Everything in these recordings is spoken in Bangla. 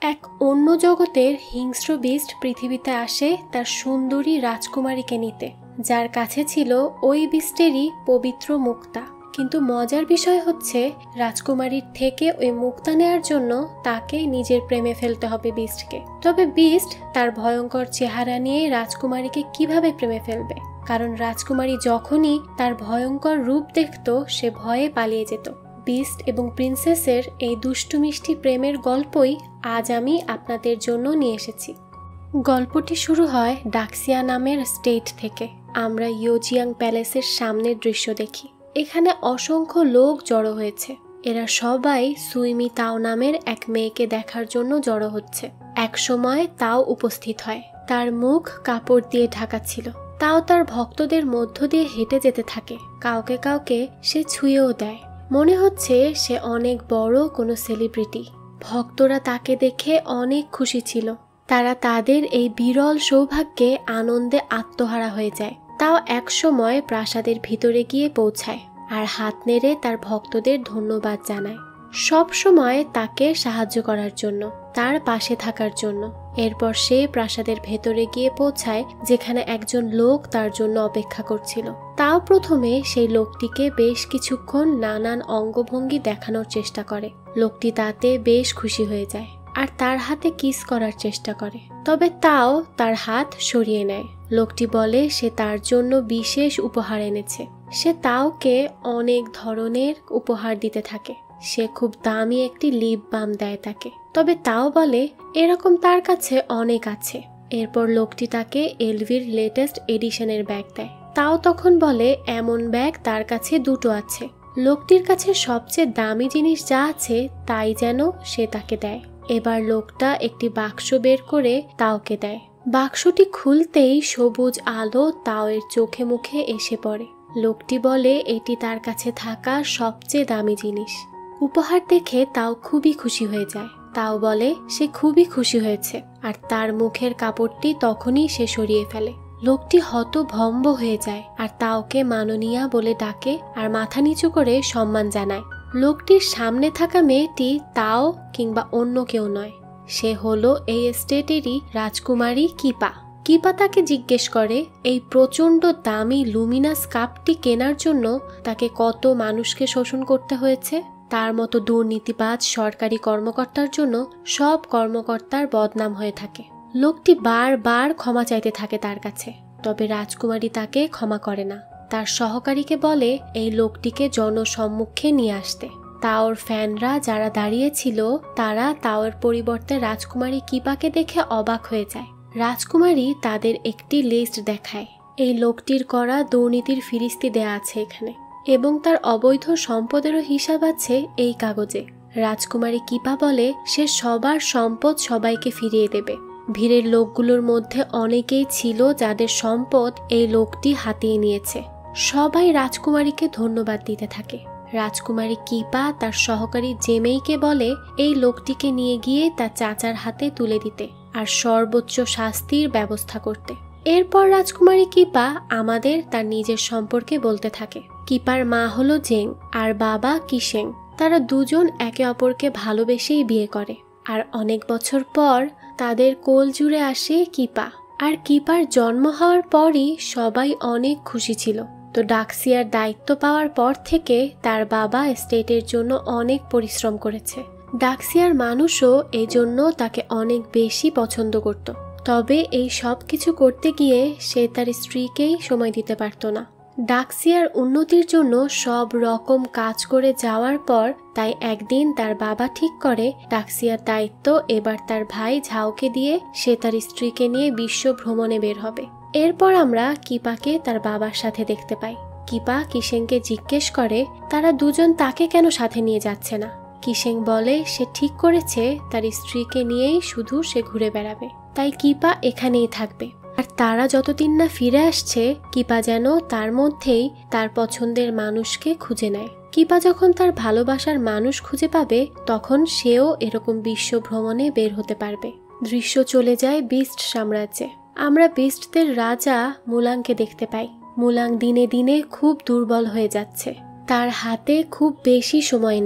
এক অন্য জগতের হিংস্র বিস্ট পৃথিবীতে আসে তার সুন্দরী রাজকুমারীকে নিতে, যার কাছে ছিল ওই বিস্টেরই পবিত্র মুক্তা। কিন্তু মজার বিষয় হচ্ছে, রাজকুমারীর থেকে ওই মুক্তা নেয়ার জন্য তাকে নিজের প্রেমে ফেলতে হবে বিস্টকে। তবে বিস্ট তার ভয়ঙ্কর চেহারা নিয়ে রাজকুমারীকে কিভাবে প্রেমে ফেলবে? কারণ রাজকুমারী যখনই তার ভয়ঙ্কর রূপ দেখত, সে ভয়ে পালিয়ে যেত। বিস্ট এবং প্রিন্সেসের এই দুষ্টু মিষ্টি প্রেমের গল্পই আজ আমি আপনাদের জন্য নিয়ে এসেছি। গল্পটি শুরু হয় ডাক্সিয়া নামের স্টেট থেকে। আমরা ইয়োজিয়াং প্যালেসের সামনের দৃশ্য দেখি। এখানে অসংখ্য লোক জড়ো হয়েছে। এরা সবাই সুইমি তাও নামের এক মেয়েকে দেখার জন্য জড়ো হচ্ছে। একসময় তাও উপস্থিত হয়। তার মুখ কাপড় দিয়ে ঢাকা ছিল। তাও তার ভক্তদের মধ্য দিয়ে হেঁটে যেতে থাকে। কাউকে কাউকে সে ছুঁয়েও দেয়। মনে হচ্ছে সে অনেক বড় কোনো সেলিব্রিটি। ভক্তরা তাকে দেখে অনেক খুশি ছিল। তারা তাদের এই বিরল সৌভাগ্যে আনন্দে আত্মহারা হয়ে যায়। তাও একসময় প্রাসাদের ভিতরে গিয়ে পৌঁছায় আর হাত নেড়ে তার ভক্তদের ধন্যবাদ জানায়, সব সময় তাকে সাহায্য করার জন্য, তার পাশে থাকার জন্য। এরপর সে প্রাসাদের ভেতরে গিয়ে পৌঁছায়, যেখানে একজন লোক তার জন্য অপেক্ষা করছিল। তাও প্রথমে সেই লোকটিকে বেশ কিছুক্ষণ নানান অঙ্গভঙ্গি দেখানোর চেষ্টা করে। লোকটি তাতে বেশ খুশি হয়ে যায় আর তার হাতে কিস করার চেষ্টা করে। তবে তাও তার হাত সরিয়ে নেয়। লোকটি বলে সে তার জন্য বিশেষ উপহার এনেছে। সে তাওকে অনেক ধরনের উপহার দিতে থাকে। সে খুব দামি একটি লিপ বাম দেয় তাকে। তবে তাও বলে এরকম তার কাছে অনেক আছে। এরপর লোকটি তাকে এলভির লেটেস্ট এডিশনের ব্যাগ দেয়। তাও তখন বলে এমন ব্যাগ তার কাছে দুটো আছে। লোকটির কাছে সবচেয়ে দামি জিনিস যা আছে তাই যেন সে তাকে দেয়। এবার লোকটা একটি বাক্স বের করে তাওকে দেয়। বাক্সটি খুলতেই সবুজ আলো তাওয়ের চোখে মুখে এসে পড়ে। লোকটি বলে এটি তার কাছে থাকা সবচেয়ে দামি জিনিস। উপহার দেখে তাও খুবই খুশি হয়ে যায়। তাও বলে সে খুবই খুশি হয়েছে আর তার মুখের কাপড়টি তখনই সে সরিয়ে ফেলে। লোকটি হতভম্ব হয়ে যায় আর তাওকে মাননীয়া বলে ডাকে আর মাথা নিচু করে সম্মান জানায়। লোকটির সামনে থাকা মেয়েটি তাও কিংবা অন্য কেউ নয়, সে হলো এই এস্টেটেরই রাজকুমারী কিপা। কিপা তাকে জিজ্ঞেস করে এই প্রচন্ড দামি লুমিনাস কাপটি কেনার জন্য তাকে কত মানুষকে শোষণ করতে হয়েছে। তার মতো দুর্নীতিবাজ সরকারি কর্মকর্তার জন্য সব কর্মকর্তার বদনাম হয়ে থাকে। লোকটি বারবার ক্ষমা চাইতে থাকে তার কাছে, তবে রাজকুমারী তাকে ক্ষমা করে না। তার সহকারীকে বলে এই লোকটিকে জনসম্মুখে নিয়ে আসতে। তাওর ফ্যানরা যারা দাঁড়িয়েছিল তারা তাওর পরিবর্তে রাজকুমারী কিপাকে দেখে অবাক হয়ে যায়। রাজকুমারী তাদের একটি লিস্ট দেখায়। এই লোকটির করা দুর্নীতির ফিরিস্তি দেয়া আছে এখানে এবং তার অবৈধ সম্পদেরও হিসাব আছে এই কাগজে। রাজকুমারী কিপা বলে সে সবার সম্পদ সবাইকে ফিরিয়ে দেবে। ভিড়ের লোকগুলোর মধ্যে অনেকেই ছিল যাদের সম্পদ এই লোকটি হাতিয়ে নিয়েছে। সবাই রাজকুমারীকে ধন্যবাদ দিতে থাকে। রাজকুমারী কিপা তার সহকারী জেমেইকে বলে এই লোকটিকে নিয়ে গিয়ে তার চাচার হাতে তুলে দিতে আর সর্বোচ্চ শাস্তির ব্যবস্থা করতে। এরপর রাজকুমারী কিপা আমাদের তার নিজের সম্পর্কে বলতে থাকে। কিপার মা হলো জেং আর বাবা কিশেং। তারা দুজন একে অপরকে ভালোবেসেই বিয়ে করে আর অনেক বছর পর তাদের কোল জুড়ে আসে কিপা। আর কিপার জন্ম হওয়ার পরই সবাই অনেক খুশি ছিল। তো ডাক্সিয়ার দায়িত্ব পাওয়ার পর থেকে তার বাবা স্টেটের জন্য অনেক পরিশ্রম করেছে। ডাক্সিয়ার মানুষও এই জন্য তাকে অনেক বেশি পছন্দ করত। তবে এই সব কিছু করতে গিয়ে সে তার স্ত্রীকেই সময় দিতে পারত না। ডাক্সিয়ার উন্নতির জন্য সব রকম কাজ করে যাওয়ার পর তাই একদিন তার বাবা ঠিক করে ডাক্সিয়ার দায়িত্ব এবার তার ভাই ঝাওকে দিয়ে সে তার স্ত্রীকে নিয়ে বিশ্ব ভ্রমণে বের হবে। এরপর আমরা কিপাকে তার বাবার সাথে দেখতে পাই। কিপা কিশেংকে জিজ্ঞেস করে তারা দুজন তাকে কেন সাথে নিয়ে যাচ্ছে না। কিশেং বলে সে ঠিক করেছে তার স্ত্রীকে নিয়েই শুধু সে ঘুরে বেড়াবে, তাই কিপা এখানেই থাকবে। আর তারা যতদিন না ফিরে আসছে কিপা যেন তার মধ্যেই তার পছন্দের মানুষকে খুঁজে নেয়। কিপা যখন তার ভালোবাসার মানুষ খুঁজে পাবে তখন সেও এরকম বিশ্ব ভ্রমণে বের হতে পারবে। দৃশ্য চলে যায় বিস্ট সাম্রাজ্যে। আমরা বিস্টদের রাজা মুলাংকে দেখতে পাই। মুলাং দিনে দিনে খুব দুর্বল হয়ে যাচ্ছে। তার হাতে খুব বেশি সময় নেই।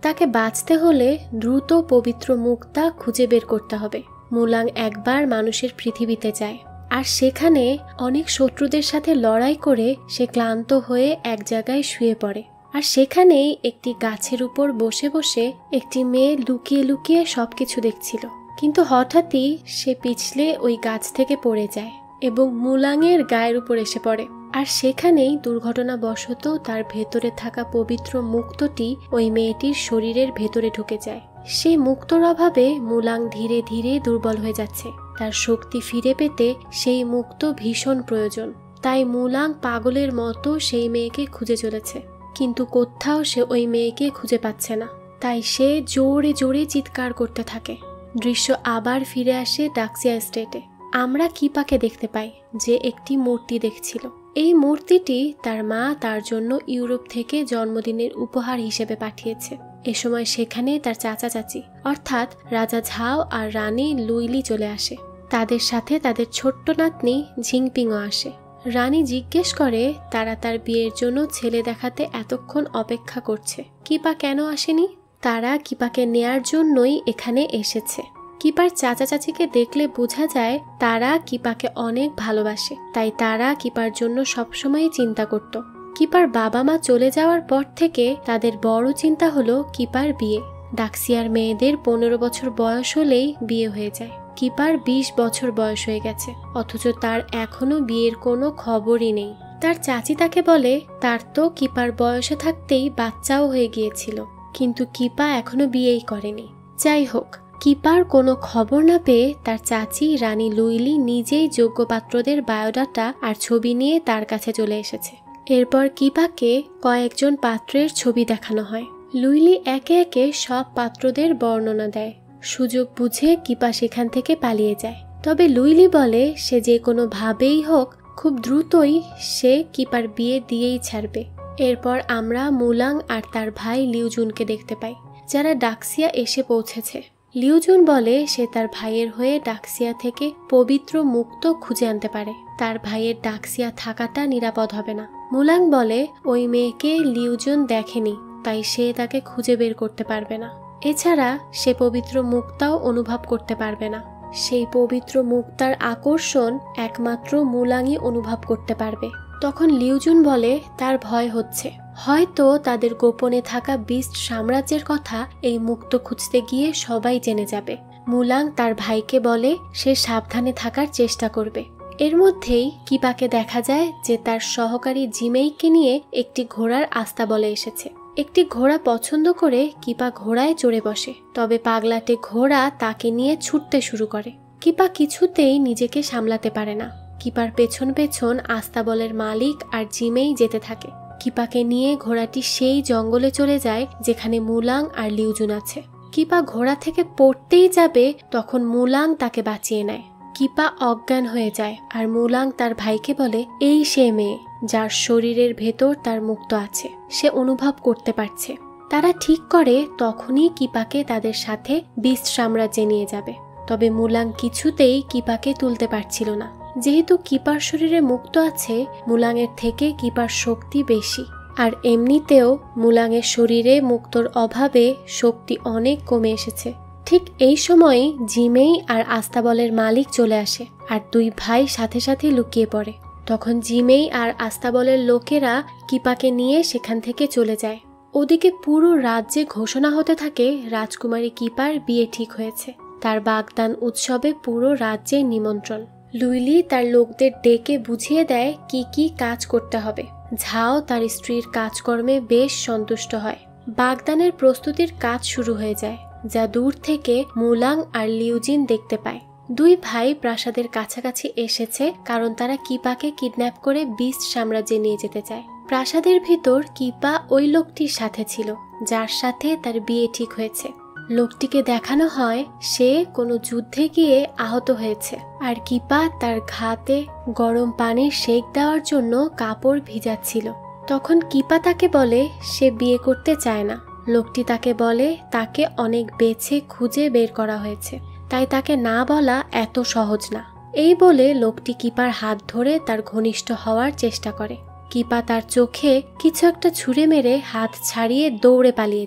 তাকে বাঁচতে হলে দ্রুত পবিত্র মুক্তা খুঁজে বের করতে হবে। মুলাং একবার মানুষের পৃথিবীতে যায়, আর সেখানে অনেক শত্রুদের সাথে লড়াই করে সে ক্লান্ত হয়ে এক জায়গায় শুয়ে পড়ে। আর সেখানেই একটি গাছের উপর বসে বসে একটি মেয়ে লুকিয়ে লুকিয়ে সবকিছু দেখছিল। কিন্তু হঠাৎই সে পিছলে ওই গাছ থেকে পড়ে যায় এবং মুলাংয়ের গায়ের উপর এসে পড়ে। আর সেখানেই দুর্ঘটনাবশত তার ভেতরে থাকা পবিত্র মুক্তটি ওই মেয়েটির শরীরের ভেতরে ঢুকে যায়। সেই মুক্তর অভাবে মুলাং ধীরে ধীরে দুর্বল হয়ে যাচ্ছে। তার শক্তি ফিরে পেতে সেই মুক্ত ভীষণ প্রয়োজন। তাই মুলাং পাগলের মতো সেই মেয়েকে খুঁজে চলেছে, কিন্তু কোথাও সে ওই মেয়েকে খুঁজে পাচ্ছে না। তাই সে জোরে জোরে চিৎকার করতে থাকে। দৃশ্য আবার ফিরে আসে ডাক্সিয়া স্টেটে। আমরা কিপাকে দেখতে পাই যে একটি মূর্তি দেখছিল। এই মূর্তিটি তার মা তার জন্য ইউরোপ থেকে জন্মদিনের উপহার হিসেবে পাঠিয়েছে। এ সময় সেখানে তার চাচা চাচি অর্থাৎ রাজা ঝাও আর রানী লুইলি চলে আসে। তাদের সাথে তাদের ছোট্ট নাতনি ঝিংপিংও আসে। রানী জিজ্ঞেস করে তারা তার বিয়ের জন্য ছেলে দেখাতে এতক্ষণ অপেক্ষা করছে, কিপা কেন আসেনি। তারা কিপাকে নেয়ার জন্যই এখানে এসেছে। কিপার চাচা চাচিকে দেখলে বোঝা যায় তারা কিপাকে অনেক ভালোবাসে, তাই তারা কিপার জন্য সবসময় চিন্তা করত। কিপার বাবা মা চলে যাওয়ার পর থেকে তাদের বড় চিন্তা হলো কিপার বিয়ে। ডাক্সিয়ার মেয়েদের 15 বছর বয়স হলেই বিয়ে হয়ে যায়। কিপার 20 বছর বয়স হয়ে গেছে, অথচ তার এখনো বিয়ের কোনো খবরই নেই। তার চাচি তাকে বলে তার তো কিপার বয়সে থাকতেই বাচ্চাও হয়ে গিয়েছিল, কিন্তু কিপা এখনো বিয়েই করেনি। যাই হোক, কিপার কোনো খবর না পেয়ে তার চাচি রানী লুইলি নিজেই যোগ্য পাত্রদের বায়োডাটা আর ছবি নিয়ে তার কাছে চলে এসেছে। এরপর কিপাকে কয়েকজন পাত্রের ছবি দেখানো হয়। লুইলি একে একে সব পাত্রদের বর্ণনা দেয়। সুযোগ বুঝে কিপা সেখান থেকে পালিয়ে যায়। তবে লুইলি বলে সে যে কোনো ভাবেই হোক খুব দ্রুতই সে কিপার বিয়ে দিয়েই ছাড়বে। এরপর আমরা মুলাং আর তার ভাই লিউজুনকে দেখতে পাই, যারা ডাক্সিয়া এসে পৌঁছেছে। লিউজুন বলে সে তার ভাইয়ের হয়ে ডাক্সিয়া থেকে পবিত্র মুক্ত খুঁজে আনতে পারে। তার ভাইয়ের ডাক্সিয়া থাকাটা নিরাপদ হবে না। মুলাং বলে ওই মেয়েকে লিউজুন দেখেনি, তাই সে তাকে খুঁজে বের করতে পারবে না। এছাড়া সে পবিত্র মুক্তাও অনুভব করতে পারবে না। সেই পবিত্র মুক্তার আকর্ষণ একমাত্র মুলাংই অনুভব করতে পারবে। তখন লিউজুন বলে তার ভয় হচ্ছে, হয়তো তাদের গোপনে থাকা বিস্ট সাম্রাজ্যের কথা এই মুক্ত খুঁজতে গিয়ে সবাই জেনে যাবে। মুলাং তার ভাইকে বলে সে সাবধানে থাকার চেষ্টা করবে। এর মধ্যেই কিপাকে দেখা যায় যে তার সহকারী জিমেইকে নিয়ে একটি ঘোড়ার আস্তাবলে এসেছে। একটি ঘোড়া পছন্দ করে কিপা ঘোড়ায় চড়ে বসে, তবে পাগলাটে ঘোড়া তাকে নিয়ে ছুটতে শুরু করে। কিপা কিছুতেই নিজেকে সামলাতে পারে না। কিপার পেছন পেছন আস্তাবলের মালিক আর জিমেই যেতে থাকে। কিপাকে নিয়ে ঘোড়াটি সেই জঙ্গলে চলে যায় যেখানে মুলাং আর লিউজুন আছে। কিপা ঘোড়া থেকে পড়তেই যাবে, তখন মুলাং তাকে বাঁচিয়ে নেয়। কিপা অজ্ঞান হয়ে যায় আর মুলাং তার ভাইকে বলে এই সে মেয়ে যার শরীরের ভেতর তার মুক্ত আছে, সে অনুভব করতে পারছে। তারা ঠিক করে তখনই কিপাকে তাদের সাথে বিস্ট সাম্রাজ্যে নিয়ে যাবে। তবে মুলাং কিছুতেই কিপাকে তুলতে পারছিল না। যেহেতু কিপার শরীরে মুক্ত আছে, মুলাংয়ের থেকে কিপার শক্তি বেশি, আর এমনিতেও মুলাংয়ের শরীরে মুক্তর অভাবে শক্তি অনেক কমে এসেছে। ঠিক এই সময়ই জিমেই আর আস্তাবলের মালিক চলে আসে, আর দুই ভাই সাথে সাথে লুকিয়ে পড়ে। তখন জিমেই আর আস্তাবলের লোকেরা কিপাকে নিয়ে সেখান থেকে চলে যায়। ওদিকে পুরো রাজ্যে ঘোষণা হতে থাকে রাজকুমারী কিপার বিয়ে ঠিক হয়েছে। তার বাগদান উৎসবে পুরো রাজ্যে নিমন্ত্রণ। লুইলি তার লোকদের ডেকে বুঝিয়ে দেয় কি কি কাজ করতে হবে। ঝাও তার স্ত্রীর কাজকর্মে বেশ সন্তুষ্ট হয়। বাগদানের প্রস্তুতির কাজ শুরু হয়ে যায়, যা দূর থেকে মুলাং আর লিউজিন দেখতে পায়। দুই ভাই প্রাসাদের কাছাকাছি এসেছে কারণ তারা কিপাকে কিডন্যাপ করে বিস্ট সাম্রাজ্যে নিয়ে যেতে চায়। প্রাসাদের ভিতর কিপা ওই লোকটির সাথে ছিল যার সাথে তার বিয়ে ঠিক হয়েছে। লোকটিকে দেখানো হয় সে কোনো যুদ্ধে গিয়ে আহত হয়েছে, আর কিপা তার ঘাতে গরম পানির সেক দেওয়ার জন্য কাপড় ভিজাচ্ছিল। তখন কিপা তাকে বলে সে বিয়ে করতে চায় না। লোকটি তাকে বলে তাকে অনেক বেছে খুঁজে বের করা হয়েছে, তাই তাকে না বলা এত সহজ না। এই বলে লোকটি কিপার হাত ধরে তার ঘনিষ্ঠ হওয়ার চেষ্টা করে। কিপা তার চোখে কিছু একটা ছুঁড়ে মেরে হাত ছাড়িয়ে দৌড়ে পালিয়ে যায়।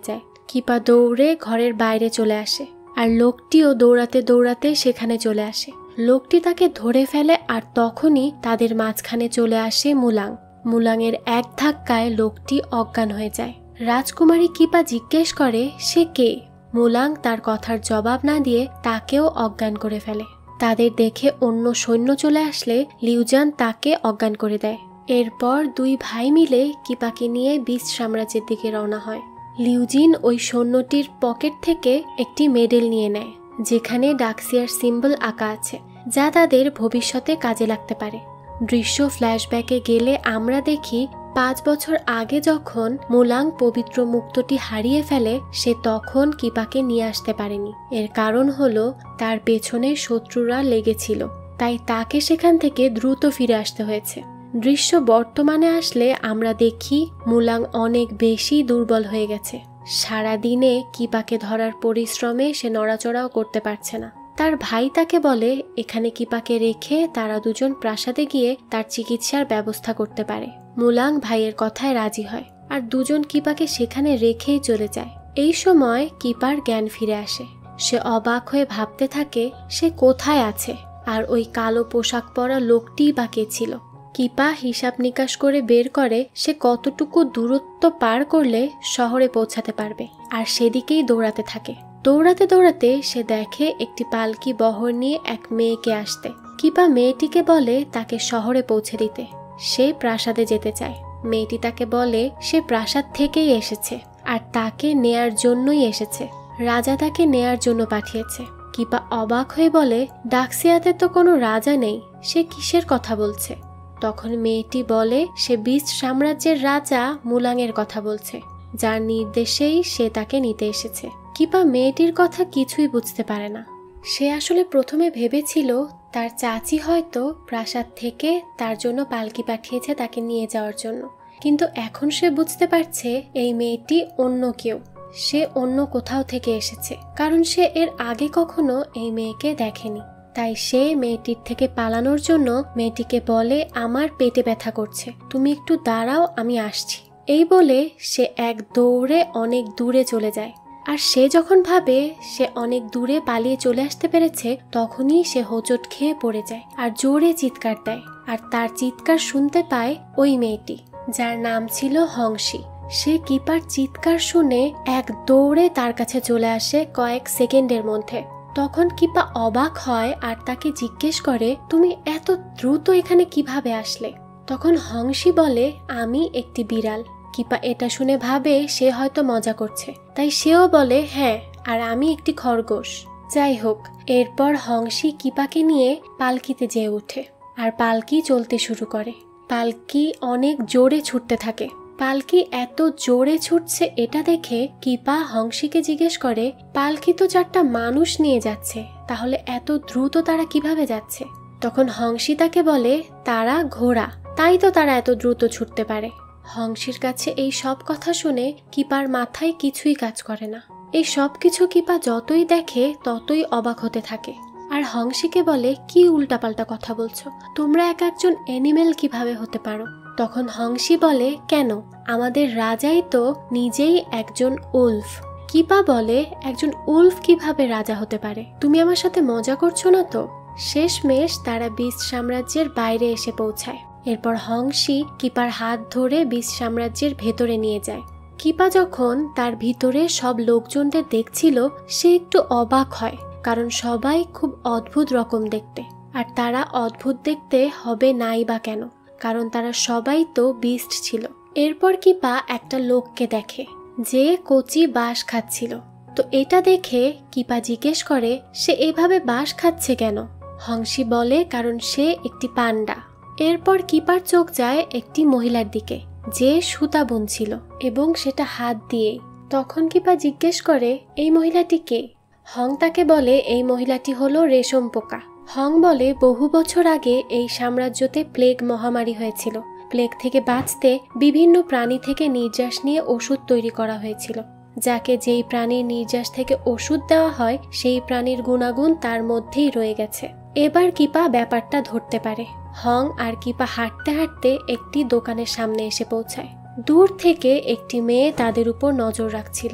কিপা দৌড়ে ঘরের বাইরে চলে আসে, আর লোকটিও দৌড়াতে দৌড়াতে সেখানে চলে আসে। লোকটি তাকে ধরে ফেলে, আর তখনই তাদের মাঝখানে চলে আসে মুলাং। মুলাংয়ের এক ধাক্কায় লোকটি অজ্ঞান হয়ে যায়। রাজকুমারী কিপা জিজ্ঞেস করে সে কে। মুলাং তার কথার জবাব না দিয়ে তাকেও অজ্ঞান করে ফেলে। তাদের দেখে অন্য সৈন্য চলে আসলে লিউজান তাকে অজ্ঞান করে দেয়। এরপর দুই ভাই মিলে কিপাকে নিয়ে বিস্ট সাম্রাজ্যের দিকে রওনা হয়। লিউজিন ওই সৈন্যটির পকেট থেকে একটি মেডেল নিয়ে নেয়, যেখানে ডাক্সিয়ার সিম্বল আঁকা আছে, যা তাদের ভবিষ্যতে কাজে লাগতে পারে। দৃশ্য ফ্ল্যাশব্যাকে গেলে আমরা দেখি 5 বছর আগে যখন মুলাং পবিত্র মুক্তটি হারিয়ে ফেলে, সে তখন কিপাকে নিয়ে আসতে পারেনি। এর কারণ হলো তার পেছনে শত্রুরা লেগেছিল, তাই তাকে সেখান থেকে দ্রুত ফিরে আসতে হয়েছে। দৃশ্য বর্তমানে আসলে আমরা দেখি মুলাং অনেক বেশি দুর্বল হয়ে গেছে। সারাদিনে কিপাকে ধরার পরিশ্রমে সে নড়াচড়াও করতে পারছে না। তার ভাই তাকে বলে এখানে কিপাকে রেখে তারা দুজন প্রাসাদে গিয়ে তার চিকিৎসার ব্যবস্থা করতে পারে। মুলাং ভাইয়ের কথায় রাজি হয়, আর দুজন কিপাকে সেখানে রেখেই চলে যায়। এই সময় কিপার জ্ঞান ফিরে আসে। সে অবাক হয়ে ভাবতে থাকে সে কোথায় আছে, আর ওই কালো পোশাক পরা লোকটিই বা কে ছিল। কিপা হিসাব নিকাশ করে বের করে সে কতটুকু দূরত্ব পার করলে শহরে পৌঁছাতে পারবে, আর সেদিকেই দৌড়াতে থাকে। দৌড়াতে দৌড়াতে সে দেখে একটি পালকি বহর নিয়ে এক মেয়েকে আসতে। কিপা মেয়েটিকে বলে তাকে শহরে পৌঁছে দিতে। সে প্রাসাদে যেতে চায়। মেয়েটি তাকে বলে সে প্রাসাদ থেকেই এসেছে, আর তাকে নেয়ার জন্যই এসেছে। রাজা তাকে নেয়ার জন্য পাঠিয়েছে। কিপা অবাক হয়ে বলে ডাক্সিয়াতে তো কোনো রাজা নেই, সে কিসের কথা বলছে? তখন মেয়েটি বলে সে বিস্ট সাম্রাজ্যের রাজা মুলাংয়ের কথা বলছে, যার নির্দেশেই সে তাকে নিতে এসেছে। কিপা মেয়েটির কথা কিছুই বুঝতে পারে না। সে আসলে প্রথমে ভেবেছিল তার চাচি হয়তো প্রাসাদ থেকে তার জন্য পালকি পাঠিয়েছে তাকে নিয়ে যাওয়ার জন্য, কিন্তু এখন সে বুঝতে পারছে এই মেয়েটি অন্য কেউ। সে অন্য কোথাও থেকে এসেছে, কারণ সে এর আগে কখনো এই মেয়েকে দেখেনি। তাই সে মেয়েটির থেকে পালানোর জন্য মেয়েটিকে বলে আমার পেটে ব্যথা করছে, তুমি একটু দাঁড়াও, আমি আসছি। এই বলে সে এক দৌড়ে অনেক দূরে চলে যায়। আর সে যখন ভাবে সে অনেক দূরে পালিয়ে চলে আসতে পেরেছে, তখনই সে হোঁচট খেয়ে পড়ে যায় আর জোরে চিৎকার দেয়। আর তার চিৎকার শুনতে পায় ওই মেয়েটি, যার নাম ছিল হংসি। সে কিপার চিৎকার শুনে এক দৌড়ে তার কাছে চলে আসে কয়েক সেকেন্ডের মধ্যে। তখন কিপা অবাক হয় আর তাকে জিজ্ঞেস করে তুমি এত দ্রুত এখানে কিভাবে আসলে? তখন হংসি বলে আমি একটি বিড়াল। কিপা এটা শুনে ভাবে সে হয়তো মজা করছে, তাই সেও বলে হ্যাঁ, আর আমি একটি খরগোশ। যাই হোক, এরপর হংসি কিপাকে নিয়ে পালকিতে যেয়ে ওঠে, আর পালকি চলতে শুরু করে। পালকি অনেক জোরে ছুটতে থাকে। পালকি এত জোরে ছুটছে এটা দেখে কিপা হংসিকে জিজ্ঞেস করে পালকি তো 4টা মানুষ নিয়ে যাচ্ছে, তাহলে এত দ্রুত তারা কিভাবে যাচ্ছে? তখন হংসি তাকে বলে তারা ঘোড়া, তাই তো তারা এত দ্রুত ছুটতে পারে। হংসির কাছে এই সব কথা শুনে কিপার মাথায় কিছুই কাজ করে না। এই সব কিছু কিপা যতই দেখে ততই অবাক হতে থাকে, আর হংসিকে বলে কি উল্টাপাল্টা কথা বলছো, তোমরা এক একজন অ্যানিমেল কিভাবে হতে পারো? তখন হংসি বলে কেন, আমাদের রাজাই তো নিজেই একজন উলফ। কিপা বলে একজন উলফ কিভাবে রাজা হতে পারে? তুমি আমার সাথে মজা করছো না তো? শেষমেশ তারা বিস্ট সাম্রাজ্যের বাইরে এসে পৌঁছায়। এরপর হংসি কিপার হাত ধরে বিস্ট সাম্রাজ্যের ভেতরে নিয়ে যায়। কিপা যখন তার ভিতরে সব লোকজনদের দেখছিল, সে একটু অবাক হয়, কারণ সবাই খুব অদ্ভুত রকম দেখতে। আর তারা অদ্ভুত দেখতে হবে নাই বা কেন, কারণ তারা সবাই তো বিস্ট ছিল। এরপর কিপা একটা লোককে দেখে যে কচি বাঁশ খাচ্ছিল। তো এটা দেখে কিপা জিজ্ঞেস করে সে এভাবে বাঁশ খাচ্ছে কেন? হংসি বলে কারণ সে একটি পান্ডা। এরপর কিপার চোখ যায় একটি মহিলার দিকে যে সুতা বুনছিল, এবং সেটা হাত দিয়ে। তখন কিপা জিজ্ঞেস করে এই মহিলাটি কে? হং তাকে বলে এই মহিলাটি হলো রেশম পোকা। হং বলে বহু বছর আগে এই সাম্রাজ্যতে প্লেগ মহামারী হয়েছিল। প্লেগ থেকে বাঁচতে বিভিন্ন প্রাণী থেকে নির্যাস নিয়ে ওষুধ তৈরি করা হয়েছিল, যাকে যেই প্রাণীর নির্যাস থেকে ওষুধ দেওয়া হয় সেই প্রাণীর গুণাগুণ তার মধ্যেই রয়ে গেছে। এবার কিপা ব্যাপারটা ধরতে পারে। হং আর কিপা হাঁটতে হাঁটতে একটি দোকানের সামনে এসে পৌঁছায়। দূর থেকে একটি মেয়ে তাদের উপর নজর রাখছিল।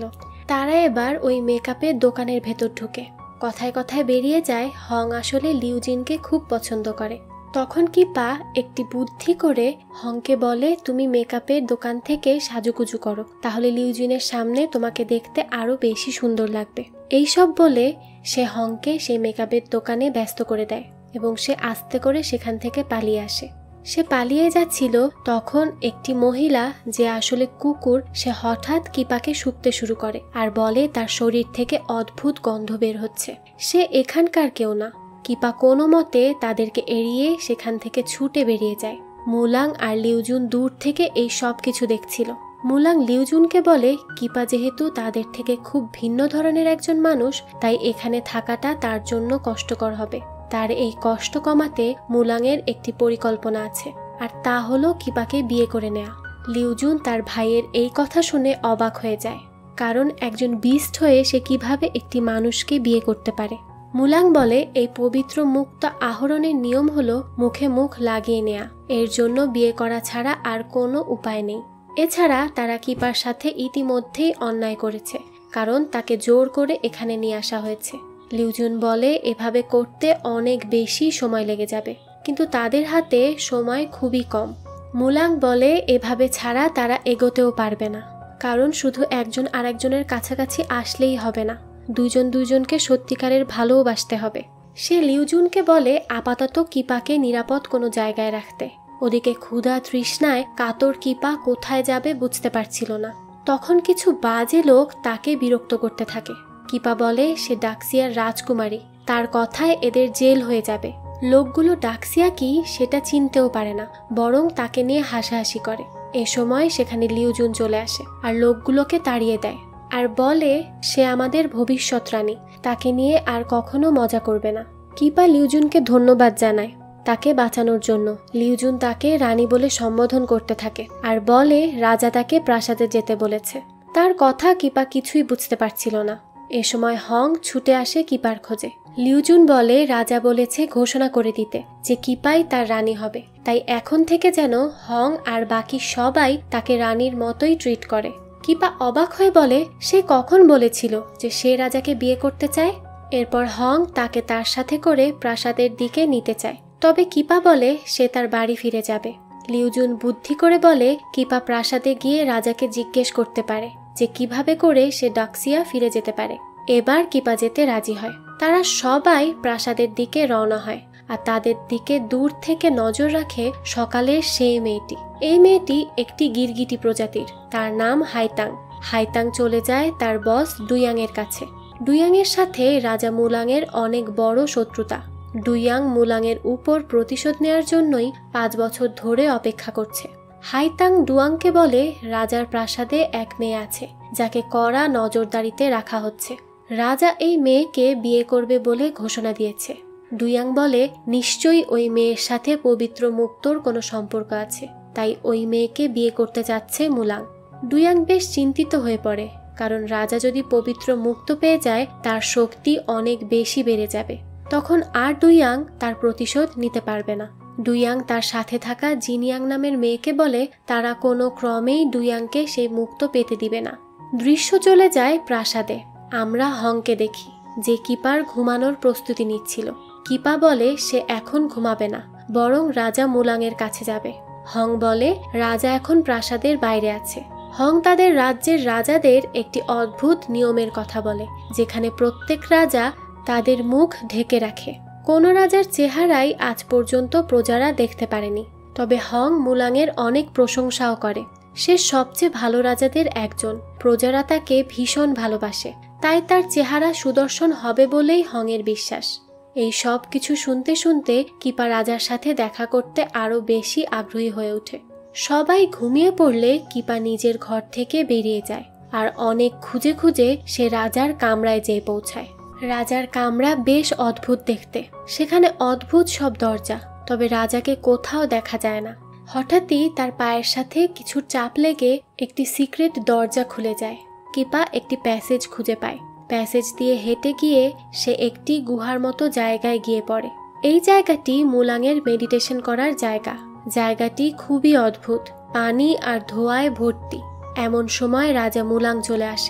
তারা এবার ওই মেকআপের দোকানের ভেতর ঢুকে। কথায় কথায় বেরিয়ে যায় হং আসলে লিউজিনকে খুব পছন্দ করে। তখন কিপা একটি বুদ্ধি করে হংকে বলে, তুমি মেকআপের দোকান থেকে সাজুগুজু করো, তাহলে লিউজিনের সামনে তোমাকে দেখতে আরো বেশি সুন্দর লাগবে। এইসব বলে সে হংকে সেই মেকআপের দোকানে ব্যস্ত করে দেয় এবং সে আস্তে করে সেখান থেকে পালিয়ে আসে। সে পালিয়ে যাচ্ছিল, তখন একটি মহিলা যে আসলে কুকুর, সে হঠাৎ কিপাকে শুঁকতে শুরু করে আর বলে তার শরীর থেকে অদ্ভুত গন্ধ বের হচ্ছে। সে এখানকার কেউ না। কিপা কোনো মতে তাদেরকে এড়িয়ে সেখান থেকে ছুটে বেরিয়ে যায়। মুলাং আর লিউজুন দূর থেকে এই সব কিছু দেখছিল। মুলাং লিউজুনকে বলে, কিপা যেহেতু তাদের থেকে খুব ভিন্ন ধরনের একজন মানুষ, তাই এখানে থাকাটা তার জন্য কষ্টকর হবে। তার এই কষ্ট কমাতে মুলাংয়ের একটি পরিকল্পনা আছে, আর তা হলো কিপাকে বিয়ে করে নেওয়া। লিউজুন তার ভাইয়ের এই কথা শুনে অবাক হয়ে যায়, কারণ একজন বিস্ট হয়ে সে কিভাবে একটি মানুষকে বিয়ে করতে পারে। মুলাং বলে, এই পবিত্র মুক্তা আহরণের নিয়ম হলো মুখে মুখ লাগিয়ে নেয়া, এর জন্য বিয়ে করা ছাড়া আর কোনো উপায় নেই। এছাড়া তারা কিপার সাথে ইতিমধ্যেই অন্যায় করেছে, কারণ তাকে জোর করে এখানে নিয়ে আসা হয়েছে। লিউজুন বলে, এভাবে করতে অনেক বেশি সময় লেগে যাবে, কিন্তু তাদের হাতে সময় খুবই কম। মুলাং বলে, এভাবে ছাড়া তারা এগোতেও পারবে না, কারণ শুধু একজন আরেকজনের কাছাকাছি আসলেই হবে না, দুজন দুজনকে সত্যিকারের ভালোবাসতে হবে। সে লিউজুনকে বলে আপাতত কিপাকে নিরাপদ কোনো জায়গায় রাখতে। ওদিকে ক্ষুধা তৃষ্ণায় কাতর কিপা কোথায় যাবে বুঝতে পারছিল না। তখন কিছু বাজে লোক তাকে বিরক্ত করতে থাকে। কিপা বলে সে ডাক্সিয়ার রাজকুমারী, তার কথায় এদের জেল হয়ে যাবে। লোকগুলো ডাক্সিয়া কি সেটা চিনতেও পারে না, বরং তাকে নিয়ে হাসাহাসি করে। এ সময় সেখানে লিউজুন চলে আসে আর লোকগুলোকে তাড়িয়ে দেয় আর বলে সে আমাদের ভবিষ্যৎ রানী, তাকে নিয়ে আর কখনো মজা করবে না। কিপা লিউজুনকে ধন্যবাদ জানায় তাকে বাঁচানোর জন্য। লিউজুন তাকে রানী বলে সম্বোধন করতে থাকে আর বলে রাজা তাকে প্রাসাদে যেতে বলেছে। তার কথা কিপা কিছুই বুঝতে পারছিল না। এ সময় হং ছুটে আসে কিপার খোঁজে। লিউজুন বলে রাজা বলেছে ঘোষণা করে দিতে যে কিপাই তার রানী হবে, তাই এখন থেকে যেন হং আর বাকি সবাই তাকে রানীর মতোই ট্রিট করে। কিপা অবাক হয়ে বলে সে কখন বলেছিল যে সে রাজাকে বিয়ে করতে চায়। এরপর হং তাকে তার সাথে করে প্রাসাদের দিকে নিতে চায়, তবে কিপা বলে সে তার বাড়ি ফিরে যাবে। লিউজুন বুদ্ধি করে বলে কিপা প্রাসাদে গিয়ে রাজাকে জিজ্ঞেস করতে পারে যে কিভাবে করে সে ডাক্সিয়া ফিরে যেতে পারে। এবার কিপা যেতে রাজি হয়। তারা সবাই প্রাসাদের দিকে রওনা হয় আর তাদের দিকে দূর থেকে নজর রাখে সকালের সেই মেয়েটি। এই মেয়েটি একটি গিরগিটি প্রজাতির, তার নাম হাইতাং। হাইতাং চলে যায় তার বস ডুয়াং এর কাছে। ডুয়াং এর সাথে রাজা মুলাংয়ের অনেক বড় শত্রুতা। ডুয়াং মুলাংয়ের উপর প্রতিশোধ নেওয়ার জন্যই 5 বছর ধরে অপেক্ষা করছে। হাইতাং ডুয়াংকে বলে রাজার প্রাসাদে এক মেয়ে আছে যাকে কড়া নজরদারিতে রাখা হচ্ছে। রাজা এই মেয়েকে বিয়ে করবে বলে ঘোষণা দিয়েছে। ডুয়াং বলে নিশ্চয়ই ওই মেয়ের সাথে পবিত্র মুক্তোর কোনো সম্পর্ক আছে, তাই ওই মেয়েকে বিয়ে করতে চাচ্ছে মুলাং। ডুয়াং বেশ চিন্তিত হয়ে পড়ে, কারণ রাজা যদি পবিত্র মুক্ত পেয়ে যায় তার শক্তি অনেক বেশি বেড়ে যাবে। তখন আর ডুয়াং তার প্রতিশোধ নিতে পারবে না। ডুয়াং তার সাথে থাকা জিনিয়াং নামের মেয়েকে বলে তারা কোনো ক্রমেই ডুয়াংকে সেই মুক্ত পেতে দিবে না। দৃশ্য চলে যায় প্রাসাদে। আমরা হংকে দেখি যে কিপার ঘুমানোর প্রস্তুতি নিচ্ছিল। কিপা বলে সে এখন ঘুমাবে না, বরং রাজা মুলাংয়ের কাছে যাবে। হং বলে রাজা এখন প্রাসাদের বাইরে আছে। হং তাদের রাজ্যের রাজাদের একটি অদ্ভুত নিয়মের কথা বলে, যেখানে প্রত্যেক রাজা তাদের মুখ ঢেকে রাখে। কোনো রাজার চেহারাই আজ পর্যন্ত প্রজারা দেখতে পারেনি। তবে হং মুলাংয়ের অনেক প্রশংসাও করে। সে সবচেয়ে ভালো রাজাদের একজন, প্রজারা তাকে ভীষণ ভালোবাসে, তাই তার চেহারা সুদর্শন হবে বলেই হংয়ের বিশ্বাস। এই সব কিছু শুনতে শুনতে কিপা রাজার সাথে দেখা করতে আরো বেশি আগ্রহী হয়ে ওঠে। সবাই ঘুমিয়ে পড়লে কিপা নিজের ঘর থেকে বেরিয়ে যায় আর অনেক খুঁজে খুঁজে সে রাজার কামরায় যেয়ে পৌঁছায়। রাজার কামরা বেশ অদ্ভুত দেখতে। সেখানে অদ্ভুত সব দরজা, তবে রাজাকে কোথাও দেখা যায় না। হঠাৎই তার পায়ের সাথে কিছু চাপ লেগে একটি সিক্রেট দরজা খুলে যায়। কিপা একটি প্যাসেজ খুঁজে পায়। প্যাসেজ দিয়ে হেঁটে গিয়ে সে একটি গুহার মতো জায়গায় গিয়ে পড়ে। এই জায়গাটি মুলাংয়ের মেডিটেশন করার জায়গা। জায়গাটি খুবই অদ্ভুত, পানি আর ধোঁয়ায় ভর্তি। এমন সময় রাজা মুলাং চলে আসে।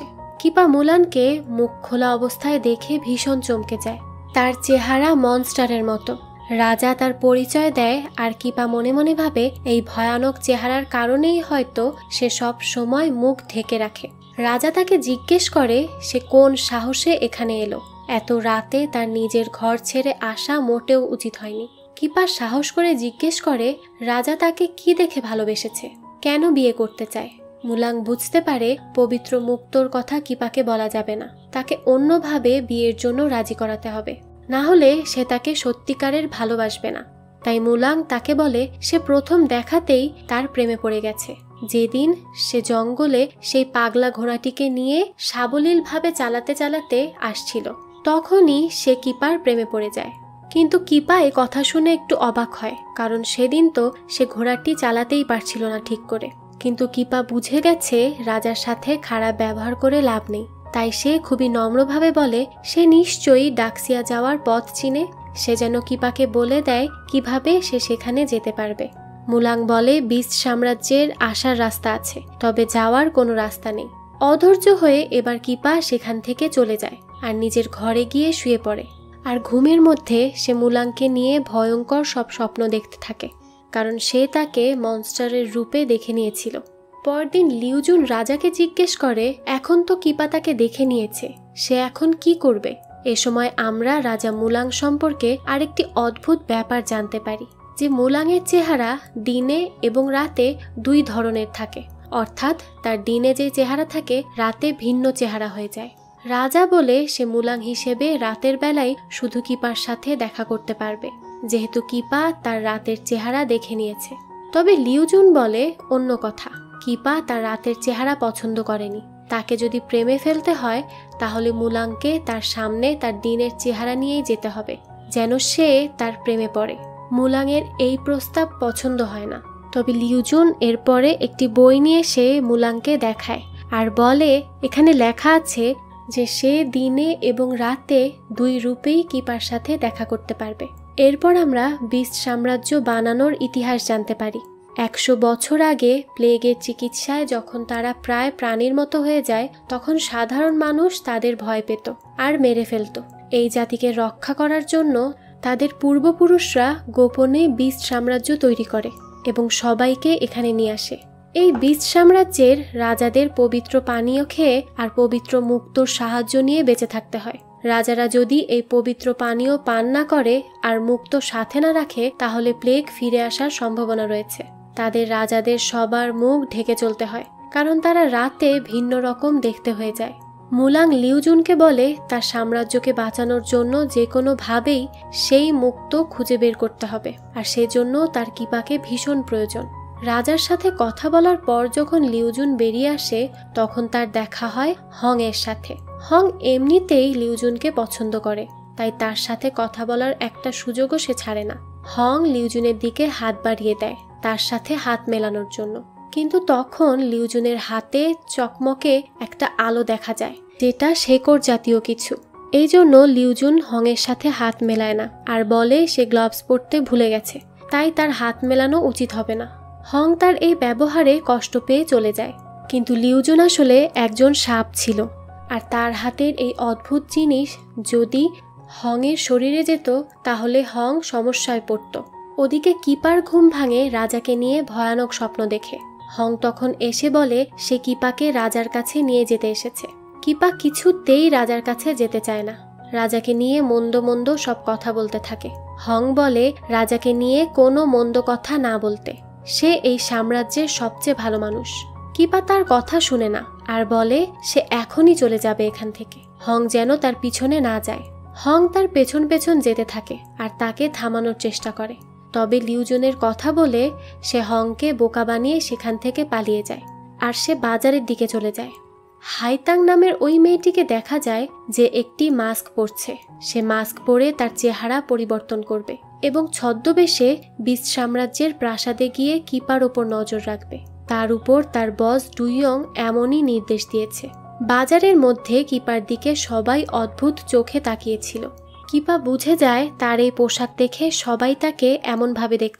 কিপা মুলানকে মুখ খোলা অবস্থায় দেখে ভীষণ চমকে যায়। তার চেহারা মনস্টারের মতো। রাজা তার পরিচয় দেয়, আর কিপা মনে মনে ভাবে এই ভয়ানক চেহারার কারণেই হয়তো সে সব সময় মুখ ঢেকে রাখে। রাজা তাকে জিজ্ঞেস করে সে কোন সাহসে এখানে এলো। এত রাতে তার নিজের ঘর ছেড়ে আসা মোটেও উচিত হয়নি। কিপা সাহস করে জিজ্ঞেস করে রাজা তাকে কি দেখে ভালোবেসেছে, কেন বিয়ে করতে চায়। মুলাং বুঝতে পারে পবিত্র মুক্তোর কথা কিপাকে বলা যাবে না, তাকে অন্যভাবে বিয়ের জন্য রাজি করাতে হবে, না হলে সে তাকে সত্যিকারের ভালোবাসবে না। তাই মুলাং তাকে বলে সে প্রথম দেখাতেই তার প্রেমে পড়ে গেছে, যেদিন সে জঙ্গলে সেই পাগলা ঘোড়াটিকে নিয়ে সাবলীলভাবে চালাতে চালাতে আসছিল, তখনই সে কিপার প্রেমে পড়ে যায়। কিন্তু কিপা এই কথা শুনে একটু অবাক হয়, কারণ সেদিন তো সে ঘোড়াটি চালাতেই পারছিল না ঠিক করে। কিন্তু কিপা বুঝে গেছে রাজার সাথে খারাপ ব্যবহার করে লাভ নেই, তাই সে খুবই নম্রভাবে বলে সে নিশ্চয়ই ডাকসিয়া যাওয়ার পথ চিনে, সে যেন কিপাকে বলে দেয় কিভাবে সে সেখানে যেতে পারবে। মুলাং বলে বিস্ট সাম্রাজ্যের আসার রাস্তা আছে, তবে যাওয়ার কোনো রাস্তা নেই। অধৈর্য হয়ে এবার কিপা সেখান থেকে চলে যায় আর নিজের ঘরে গিয়ে শুয়ে পড়ে। আর ঘুমের মধ্যে সে মুলাংকে নিয়ে ভয়ঙ্কর সব স্বপ্ন দেখতে থাকে, কারণ সে তাকে মনস্টারের রূপে দেখে নিয়েছিল। পরদিন লিউজুন রাজাকে জিজ্ঞেস করে এখন তো কিপা তাকে দেখে নিয়েছে, সে এখন কি করবে। এ সময় আমরা রাজা মুলাং সম্পর্কে আরেকটি অদ্ভুত ব্যাপার জানতে পারি, যে মুলাংয়ের চেহারা দিনে এবং রাতে দুই ধরনের থাকে, অর্থাৎ তার দিনে যে চেহারা থাকে রাতে ভিন্ন চেহারা হয়ে যায়। রাজা বলে সে মুলাং হিসেবে রাতের বেলায় শুধু কিপার সাথে দেখা করতে পারবে, যেহেতু কিপা তার রাতের চেহারা দেখে নিয়েছে। তবে লিউজুন বলে অন্য কথা, কিপা তার রাতের চেহারা পছন্দ করেনি, তাকে যদি প্রেমে ফেলতে হয় তাহলে মুলাংকে তার সামনে তার দিনের চেহারা নিয়েই যেতে হবে, যেন সে তার প্রেমে পড়ে। মুলাংয়ের এই প্রস্তাব পছন্দ হয় না। তবে লিউজুন এরপরে একটি বই নিয়ে সে মুলাংকে দেখায় আর বলে এখানে লেখা আছে যে সে দিনে এবং রাতে দুই রূপেই কিপার সাথে দেখা করতে পারবে। এরপর আমরা বিস্ট সাম্রাজ্য বানানোর ইতিহাস জানতে পারি। 100 বছর আগে প্লেগের চিকিৎসায় যখন তারা প্রায় প্রাণীর মতো হয়ে যায়, তখন সাধারণ মানুষ তাদের ভয় পেত আর মেরে ফেলত। এই জাতিকে রক্ষা করার জন্য তাদের পূর্বপুরুষরা গোপনে বিস্ট সাম্রাজ্য তৈরি করে এবং সবাইকে এখানে নিয়ে আসে। এই বিস্ট সাম্রাজ্যের রাজাদের পবিত্র পানীয় খেয়ে আর পবিত্র মুক্তোর সাহায্য নিয়ে বেঁচে থাকতে হয়। রাজারা যদি এই পবিত্র পানীয় পান না করে আর মুক্তো সাথে না রাখে, তাহলে প্লেগ ফিরে আসার সম্ভাবনা রয়েছে। তাদের রাজাদের সবার মুখ ঢেকে চলতে হয়, কারণ তারা রাতে ভিন্ন রকম দেখতে হয়ে যায়। মুলাং লিউজুনকে বলে তার সাম্রাজ্যকে বাঁচানোর জন্য যে কোনোভাবেই সেই মুক্তো খুঁজে বের করতে হবে, আর সেজন্য তার কিপাকে ভীষণ প্রয়োজন। রাজার সাথে কথা বলার পর যখন লিউজুন বেরিয়ে আসে, তখন তার দেখা হয় হং এর সাথে। হং এমনিতেই লিউজুনকে পছন্দ করে, তাই তার সাথে কথা বলার একটা সুযোগও সে ছাড়ে না। হং লিউজুনের দিকে হাত বাড়িয়ে দেয় তার সাথে হাত মেলানোর জন্য, কিন্তু তখন লিউজুনের হাতে চকমকে একটা আলো দেখা যায়, যেটা শেকড় জাতীয় কিছু। এই জন্য লিউজুন হং এর সাথে হাত মেলায় না আর বলে সে গ্লাভস পরতে ভুলে গেছে, তাই তার হাত মেলানো উচিত হবে না। হং তার এই ব্যবহারে কষ্ট পেয়ে চলে যায়, কিন্তু লিউজুন আসলে একজন সাপ ছিল, আর তার হাতের এই অদ্ভুত জিনিস যদি হং এর শরীরে যেত তাহলে হং সমস্যায় পড়ত। ওদিকে কিপার ঘুম ভাঙে রাজাকে নিয়ে ভয়ানক স্বপ্ন দেখে। হং তখন এসে বলে সে কিপাকে রাজার কাছে নিয়ে যেতে এসেছে। কিপা কিছুতেই রাজার কাছে যেতে চায় না, রাজাকে নিয়ে মন্দ মন্দ সব কথা বলতে থাকে। হং বলে রাজাকে নিয়ে কোনো মন্দ কথা না বলতে, সে এই সাম্রাজ্যের সবচেয়ে ভালো মানুষ। কিপা তার কথা শুনে না আর বলে সে এখনই চলে যাবে এখান থেকে, হং যেন তার পিছনে না যায়। হং তার পেছন পেছন যেতে থাকে আর তাকে থামানোর চেষ্টা করে, তবে লিউজনের কথা বলে সে হংকে বোকা বানিয়ে সেখান থেকে পালিয়ে যায় আর সে বাজারের দিকে চলে যায়। হাইতাং নামের ওই মেয়েটিকে দেখা যায় যে একটি মাস্ক পরছে। সে মাস্ক পরে তার চেহারা পরিবর্তন করবে এবং ছদ্মবেশে বিস্ট সাম্রাজ্যের প্রাসাদে গিয়ে কিপার ওপর নজর রাখবে। তার উপর তার বস ডুইয়ং এমনই নির্দেশ দিয়েছে। বাজারের মধ্যে কিপার দিকে সবাই অদ্ভুত চোখে তাকিয়েছিল। কিপা বুঝে যায় তার এই পোশাক দেখে সবাই তাকে এমনভাবে দেখছে,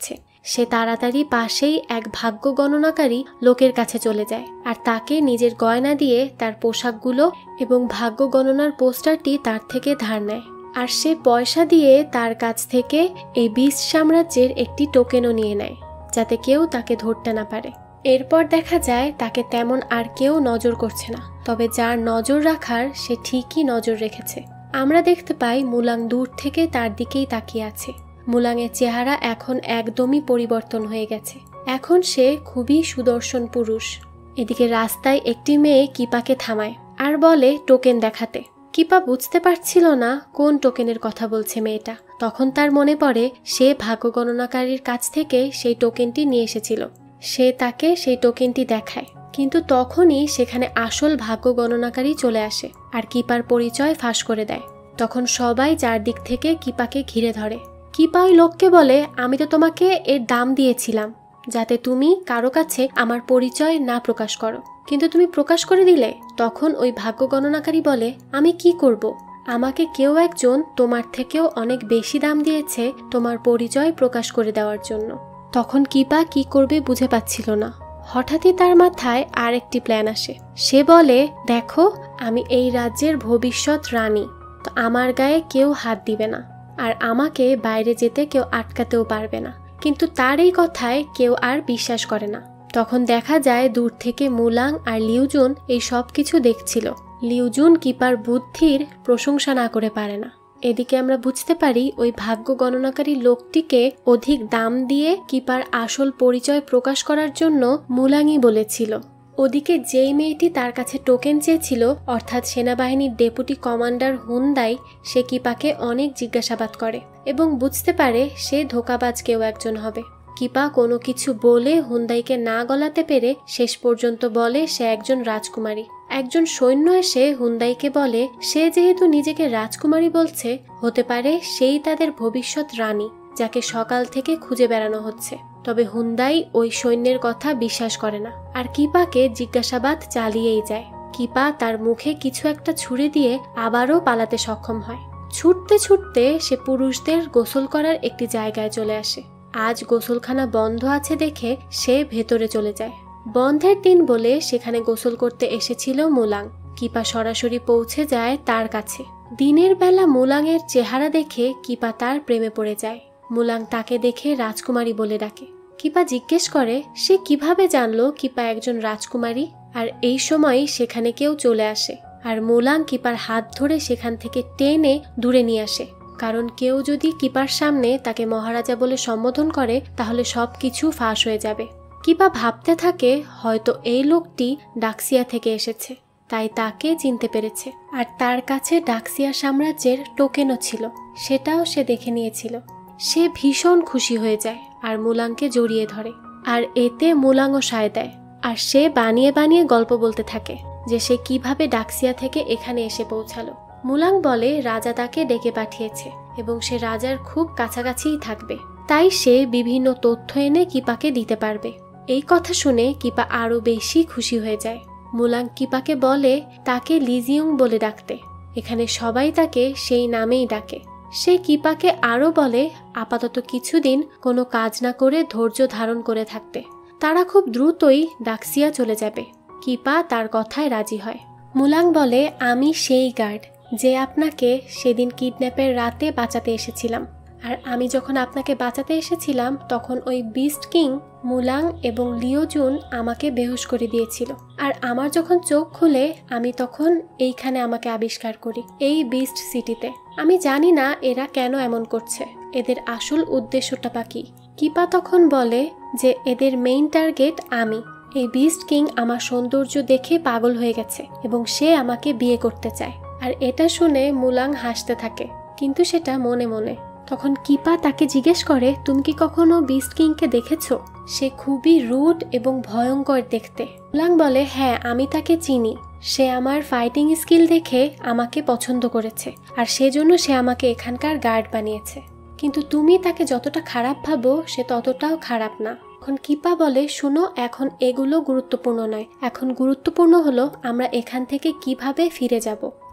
সে তাড়াতাড়ি পাশেই এক ভাগ্য গণনাকারী লোকের কাছে চলে যায় আর তাকে নিজের গয়না দিয়ে তার পোশাকগুলো এবং ভাগ্য গণনার পোস্টারটি তার থেকে ধার নেয়। আর সে পয়সা দিয়ে তার কাছ থেকে এই বিস্ট সাম্রাজ্যের একটি টোকেনও নিয়ে নেয়, যাতে কেউ তাকে ধরতে না পারে। এরপর দেখা যায় তাকে তেমন আর কেউ নজর করছে না, তবে যার নজর রাখার সে ঠিকই নজর রেখেছে। আমরা দেখতে পাই মুলাং দূর থেকে তার দিকেই তাকিয়ে আছে। মুলাংয়ের চেহারা এখন একদমই পরিবর্তন হয়ে গেছে। এখন সে খুবই সুদর্শন পুরুষ। এদিকে রাস্তায় একটি মেয়ে কিপাকে থামায় আর বলে টোকেন দেখাতে। কিপা বুঝতে পারছিল না কোন টোকেনের কথা বলছে মেয়েটা। তখন তার মনে পড়ে সে ভাগ্য গণনাকারীর কাছ থেকে সেই টোকেনটি নিয়ে এসেছিল। সে তাকে সেই টোকেনটি দেখায়, কিন্তু তখনই সেখানে আসল ভাগ্য গণনাকারী চলে আসে আর কিপার পরিচয় ফাঁস করে দেয়। তখন সবাই চারদিক থেকে কিপাকে ঘিরে ধরে। কিপা ওই লোককে বলে, আমি তো তোমাকে এর দাম দিয়েছিলাম যাতে তুমি কারো কাছে আমার পরিচয় না প্রকাশ করো, কিন্তু তুমি প্রকাশ করে দিলে। তখন ওই ভাগ্য গণনাকারী বলে, আমি কি করব? আমাকে কেউ একজন তোমার থেকেও অনেক বেশি দাম দিয়েছে তোমার পরিচয় প্রকাশ করে দেওয়ার জন্য। তখন কিপা কি করবে বুঝে পাচ্ছিল না। হঠাৎই তার মাথায় আর একটি প্ল্যান আসে। সে বলে, দেখো, আমি এই রাজ্যের ভবিষ্যৎ রানী, তো আমার গায়ে কেউ হাত দিবে না আর আমাকে বাইরে যেতে কেউ আটকাতেও পারবে না। কিন্তু তার এই কথায় কেউ আর বিশ্বাস করে না। তখন দেখা যায় দূর থেকে মুলাং আর লিউজুন এই সব কিছু দেখছিল। লিউজুন কিপার বুদ্ধির প্রশংসা না করে পারে না। এদিকে আমরা বুঝতে পারি ওই ভাগ্য গণনাকারী লোকটিকে অধিক দাম দিয়ে কিপার আসল পরিচয় প্রকাশ করার জন্য মুলাংই বলেছিল। ওদিকে যেই মেয়েটি তার কাছে টোকেন চেয়েছিল, অর্থাৎ সেনাবাহিনীর ডেপুটি কমান্ডার হুন্দাই, সে কিপাকে অনেক জিজ্ঞাসাবাদ করে এবং বুঝতে পারে সে ধোঁকাবাজ কেউ একজন হবে। কিপা কোনো কিছু বলে হুন্দাইকে না গলাতে পেরে শেষ পর্যন্ত বলে সে একজন রাজকুমারী। একজন সৈন্য এসে হুন্দাইকে বলে সে যেহেতু নিজেকে রাজকুমারী বলছে, হতে পারে সেই তাদের ভবিষ্যৎ রানী, যাকে সকাল থেকে খুঁজে বেড়ানো হচ্ছে। তবে হুন্দাই ওই সৈন্যের কথা বিশ্বাস করে না আর কিপাকে জিজ্ঞাসাবাদ চালিয়েই যায়। কিপা তার মুখে কিছু একটা ছুঁড়ে দিয়ে আবারও পালাতে সক্ষম হয়। ছুটতে ছুটতে সে পুরুষদের গোসল করার একটি জায়গায় চলে আসে। আজ গোসলখানা বন্ধ আছে দেখে সে ভেতরে চলে যায়। বন্ধের দিন বলে সেখানে গোসল করতে এসেছিল মুলাং। কিপা সরাসরি পৌঁছে যায় তার কাছে। দিনের বেলা মুলাংয়ের চেহারা দেখে কিপা তার প্রেমে পড়ে যায়। মুলাং তাকে দেখে রাজকুমারী বলে ডাকে। কিপা জিজ্ঞেস করে সে কিভাবে জানলো কিপা একজন রাজকুমারী। আর এই সময় সেখানে কেউ চলে আসে আর মুলাং কিপার হাত ধরে সেখান থেকে টেনে দূরে নিয়ে আসে। কারণ কেউ যদি কিপার সামনে তাকে মহারাজা বলে সম্বোধন করে তাহলে সবকিছু ফাঁস হয়ে যাবে। কিপা ভাবতে থাকে হয়তো এই লোকটি ডাক্সিয়া থেকে এসেছে, তাই তাকে চিনতে পেরেছে। আর তার কাছে ডাক্সিয়া সাম্রাজ্যের টোকেনও ছিল, সেটাও সে দেখে নিয়েছিল। সে ভীষণ খুশি হয়ে যায় আর মুলাংকে জড়িয়ে ধরে। আর এতে মুলাংও সায় দেয় আর সে বানিয়ে বানিয়ে গল্প বলতে থাকে যে সে কিভাবে ডাক্সিয়া থেকে এখানে এসে পৌঁছালো। মুলাং বলে রাজা তাকে ডেকে পাঠিয়েছে এবং সে রাজার খুব কাছাকাছিই থাকবে, তাই সে বিভিন্ন তথ্য এনে কিপাকে দিতে পারবে। এই কথা শুনে কিপা আরো বেশি খুশি হয়ে যায়। মুলাং কিপাকে বলে তাকে লিজিউং বলে ডাকতে। এখানে সবাই তাকে সেই নামেই ডাকে। সে কিপাকে আরো বলে আপাতত কিছুদিন কোনো কাজ না করে ধৈর্য ধারণ করে থাকতে। তারা খুব দ্রুতই ডাক্সিয়া চলে যাবে। কিপা তার কথায় রাজি হয়। মুলাং বলে আমি সেই গার্ড যে আপনাকে সেদিন কিডন্যাপের রাতে বাঁচাতে এসেছিলাম। আর আমি যখন আপনাকে বাঁচাতে এসেছিলাম তখন ওই বিস্ট কিং মুলাং এবং লিওজুন আমাকে বেহুশ করে দিয়েছিল। আর আমার যখন চোখ খুলে আমি তখন এইখানে আমাকে আবিষ্কার করি, এই বিস্ট সিটিতে। আমি জানি না এরা কেন এমন করছে, এদের আসল উদ্দেশ্যটা বা কি। কিপা তখন বলে যে এদের মেইন টার্গেট আমি। এই বিস্ট কিং আমার সৌন্দর্য দেখে পাগল হয়ে গেছে এবং সে আমাকে বিয়ে করতে চায়। আর এটা শুনে মুলাং হাসতে থাকে, কিন্তু সেটা মনে মনে। তখন কিপা তাকে জিজ্ঞেস করে তুমি কি কখনো বিস্ট কিংকে দেখেছো? সে খুবই রুড এবং ভয়ঙ্কর দেখতে। মুলাং বলে হ্যাঁ, আমি তাকে চিনি। সে আমার ফাইটিং স্কিল দেখে আমাকে পছন্দ করেছে আর সেজন্য সে আমাকে এখানকার গার্ড বানিয়েছে। কিন্তু তুমি তাকে যতটা খারাপ ভাবো সে ততটাও খারাপ না। এখন কিপা বলে শুনো, এখন এগুলো গুরুত্বপূর্ণ নয়, এখন গুরুত্বপূর্ণ হলো আমরা এখান থেকে কিভাবে ফিরে যাব।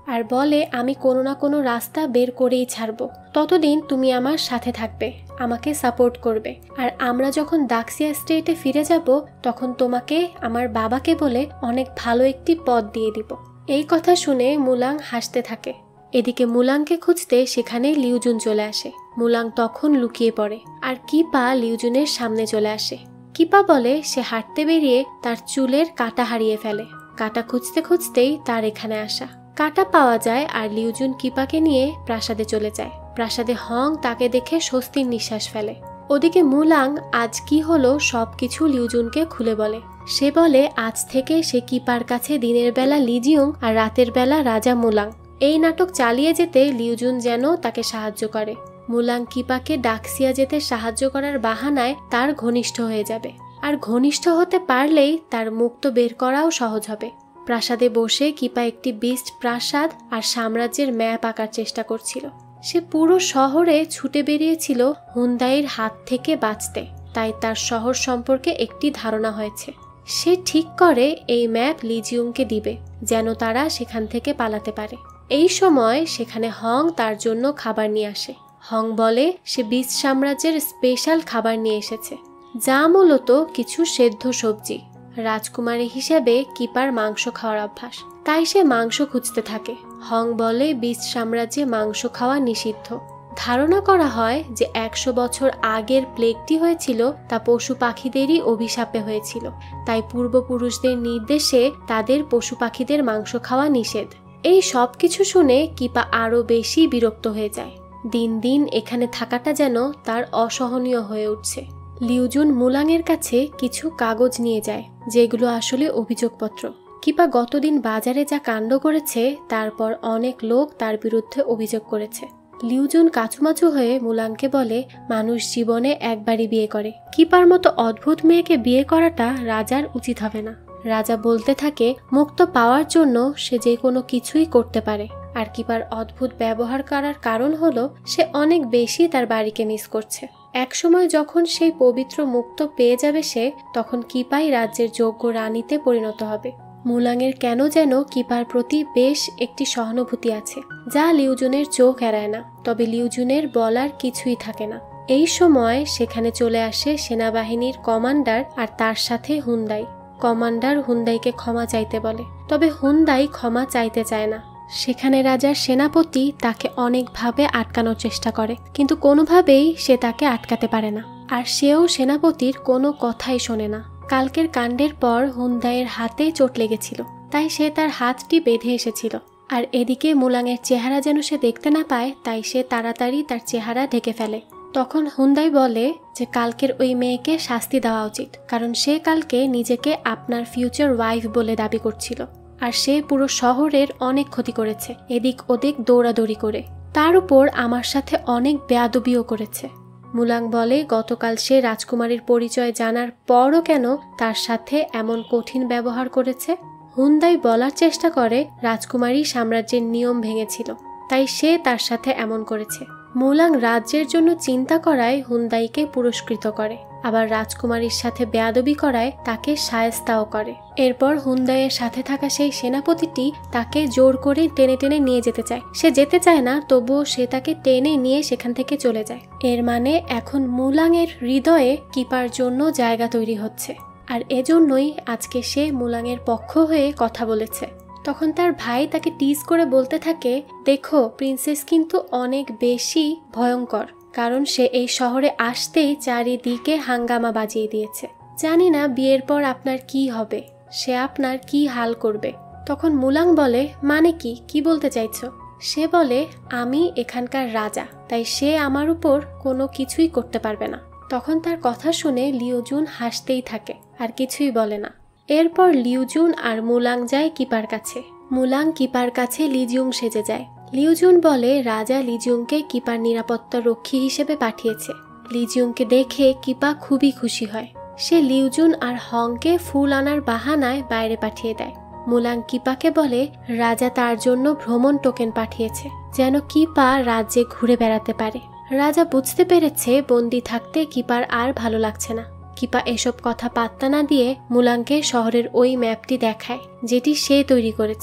আর বলে আমি কোনো না কোনো রাস্তা বের করেই ছাড়বো, ততদিন তুমি আমার সাথে থাকবে, আমাকে সাপোর্ট করবে, আর আমরা যখন দাক্সিয়া স্টেটে ফিরে যাব তখন তোমাকে আমার বাবাকে বলে অনেক ভালো একটি পদ দিয়ে দিব। এই কথা শুনে মুলাং হাসতে থাকে। এদিকে মুলাংকে খুঁজতে সেখানে লিউজুন চলে আসে। মুলাং তখন লুকিয়ে পড়ে আর কিপা লিউজুনের সামনে চলে আসে। কিপা বলে সে হাঁটতে বেরিয়ে তার চুলের কাঁটা হারিয়ে ফেলে। কাঁটা খুঁজতে খুঁজতেই তার এখানে আসা। কাঁটা পাওয়া যায় আর লিউজুন কিপাকে নিয়ে প্রাসাদে চলে যায়। প্রাসাদে হং তাকে দেখে স্বস্তির নিঃশ্বাস ফেলে। ওদিকে মুলাং আজ কি হলো সবকিছু লিউজুনকে খুলে বলে। সে বলে আজ থেকে সে কিপার কাছে দিনের বেলা লিজিউং আর রাতের বেলা রাজা মুলাং। এই নাটক চালিয়ে যেতে লিউজুন যেন তাকে সাহায্য করে। মুলাং কিপাকে দাক্সিয়া যেতে সাহায্য করার বাহানায় তার ঘনিষ্ঠ হয়ে যাবে, আর ঘনিষ্ঠ হতে পারলেই তার মুক্ত বের করাও সহজ হবে। প্রাসাদে বসে কিপা একটি বিস্ট প্রাসাদ আর সাম্রাজ্যের ম্যাপ আঁকার চেষ্টা করছিল। সে পুরো শহরে ছুটে বেরিয়েছিল হুন্দাইয়ের হাত থেকে বাঁচতে, তাই তার শহর সম্পর্কে একটি ধারণা হয়েছে। সে ঠিক করে এই ম্যাপ লিজিউংকে দিবে যেন তারা সেখান থেকে পালাতে পারে। এই সময় সেখানে হং তার জন্য খাবার নিয়ে আসে। হং বলে সে বিস্ট সাম্রাজ্যের স্পেশাল খাবার নিয়ে এসেছে, যা মূলত কিছু সেদ্ধ সবজি। রাজকুমারী হিসেবে কিপার মাংস খাওয়ার অভ্যাস, তাই সে মাংস খুঁজতে থাকে। হং বলে বিস্ট সাম্রাজ্যে মাংস খাওয়া নিষিদ্ধ। ধারণা করা হয় যে 100 বছর আগের প্লেগটি হয়েছিল তা পশু পাখিদেরই অভিশাপে হয়েছিল, তাই পূর্বপুরুষদের নির্দেশে তাদের পশু পাখিদের মাংস খাওয়া নিষেধ। এই সব কিছু শুনে কিপা আরো বেশি বিরক্ত হয়ে যায়। দিন দিন এখানে থাকাটা যেন তার অসহনীয় হয়ে উঠছে। লিউজুন মুলাংয়ের কাছে কিছু কাগজ নিয়ে যায়, যেগুলো আসলে অভিযোগপত্র। কিপা গতদিন বাজারে যা কাণ্ড করেছে তারপর অনেক লোক তার বিরুদ্ধে অভিযোগ করেছে। লিউজুন কাচুমাচু হয়ে মুলাংকে বলে মানুষ জীবনে একবারই বিয়ে করে, কিপার মতো অদ্ভুত মেয়েকে বিয়ে করাটা রাজার উচিত হবে না। রাজা বলতে থাকে মুক্ত পাওয়ার জন্য সে যে কোনো কিছুই করতে পারে, আর কিপার অদ্ভুত ব্যবহার করার কারণ হলো সে অনেক বেশি তার বাড়িকে মিস করছে। একসময় যখন সেই পবিত্র মুক্ত পেয়ে যাবে সে, তখন কিপাই রাজ্যের যোগ্য রানীতে পরিণত হবে। মুলাংয়ের কেন যেন কিপার প্রতি বেশ একটি সহানুভূতি আছে, যা লিউজুনের চোখ এড়ায় না। তবে লিউজুনের বলার কিছুই থাকে না। এই সময় সেখানে চলে আসে সেনাবাহিনীর কমান্ডার আর তার সাথে হুন্দাই। কমান্ডার হুন্দাইকে ক্ষমা চাইতে বলে, তবে হুন্দাই ক্ষমা চাইতে চায় না। সেখানে রাজার সেনাপতি তাকে অনেকভাবে আটকানোর চেষ্টা করে, কিন্তু কোনোভাবেই সে তাকে আটকাতে পারে না, আর সেও সেনাপতির কোনো কথাই শোনে না। কালকের কাণ্ডের পর হুন্দাইয়ের হাতে চোট লেগেছিল, তাই সে তার হাতটি বেঁধে এসেছিল। আর এদিকে মুলাংয়ের চেহারা যেন সে দেখতে না পায়, তাই সে তাড়াতাড়ি তার চেহারা ঢেকে ফেলে। তখন হুন্দাই বলে যে কালকের ওই মেয়েকে শাস্তি দেওয়া উচিত, কারণ সে কালকে নিজেকে আপনার ফিউচার ওয়াইফ বলে দাবি করছিল, আর সে পুরো শহরের অনেক ক্ষতি করেছে এদিক ওদিক দৌড়াদৌড়ি করে। তার উপর আমার সাথে অনেক বেয়াদবিও করেছে। মুলাং বলে গতকাল সে রাজকুমারীর পরিচয় জানার পরও কেন তার সাথে এমন কঠিন ব্যবহার করেছে। হুন্দাই বলার চেষ্টা করে রাজকুমারী সাম্রাজ্যের নিয়ম ভেঙেছিল, তাই সে তার সাথে এমন করেছে। মুলাং রাজ্যের জন্য চিন্তা করায় হুন্দাইকে পুরস্কৃত করে, আবার রাজকুমারীর সাথে বেয়াদবি করায় তাকে শায়েস্তাও করে। এরপর হুন্দাইয়ের সাথে থাকা সেই সেনাপতিটি তাকে জোর করে টেনে টেনে নিয়ে যেতে চায়। সে যেতে চায় না, তবুও সে তাকে টেনে নিয়ে সেখান থেকে চলে যায়। এর মানে এখন মুলাংয়ের হৃদয়ে কিপার জন্য জায়গা তৈরি হচ্ছে, আর এজন্যই আজকে সে মুলাংয়ের পক্ষ হয়ে কথা বলেছে। তখন তার ভাই তাকে টিজ করে বলতে থাকে, দেখো প্রিন্সেস কিন্তু অনেক বেশি ভয়ঙ্কর, কারণ সে এই শহরে আসতেই চারিদিকে হাঙ্গামা বাজিয়ে দিয়েছে। জানি না বিয়ের পর আপনার কি হবে, সে আপনার কি হাল করবে। তখন মুলাং বলে মানে কি বলতে চাইছো? সে বলে আমি এখানকার রাজা, তাই সে আমার উপর কোনো কিছুই করতে পারবে না। তখন তার কথা শুনে লিউজুন হাসতেই থাকে, আর কিছুই বলে না। এরপর লিউজুন আর মুলাং যায় কিপার কাছে। মুলাং কিপার কাছে লিজিউং সেজে যায়। লিউজুন বলে রাজা লিজিউংকে কিপার নিরাপত্তা রক্ষী হিসেবে পাঠিয়েছে। লিজিউংকে দেখে কিপা খুবই খুশি হয়। সে লিউজুন আর হংকে ফুল আনার বাহানায় বাইরে পাঠিয়ে দেয়। মুলাং কিপাকে বলে রাজা তার জন্য ভ্রমণ টোকেন পাঠিয়েছে, যেন কিপা রাজ্যে ঘুরে বেড়াতে পারে। রাজা বুঝতে পেরেছে বন্দি থাকতে কিপার আর ভালো লাগছে না। কিপা এসব কথা পাত্তা না দিয়ে মুলাংকে শহরের ওই ম্যাপটি দেখায়, যেটি সে তৈরি করেছে।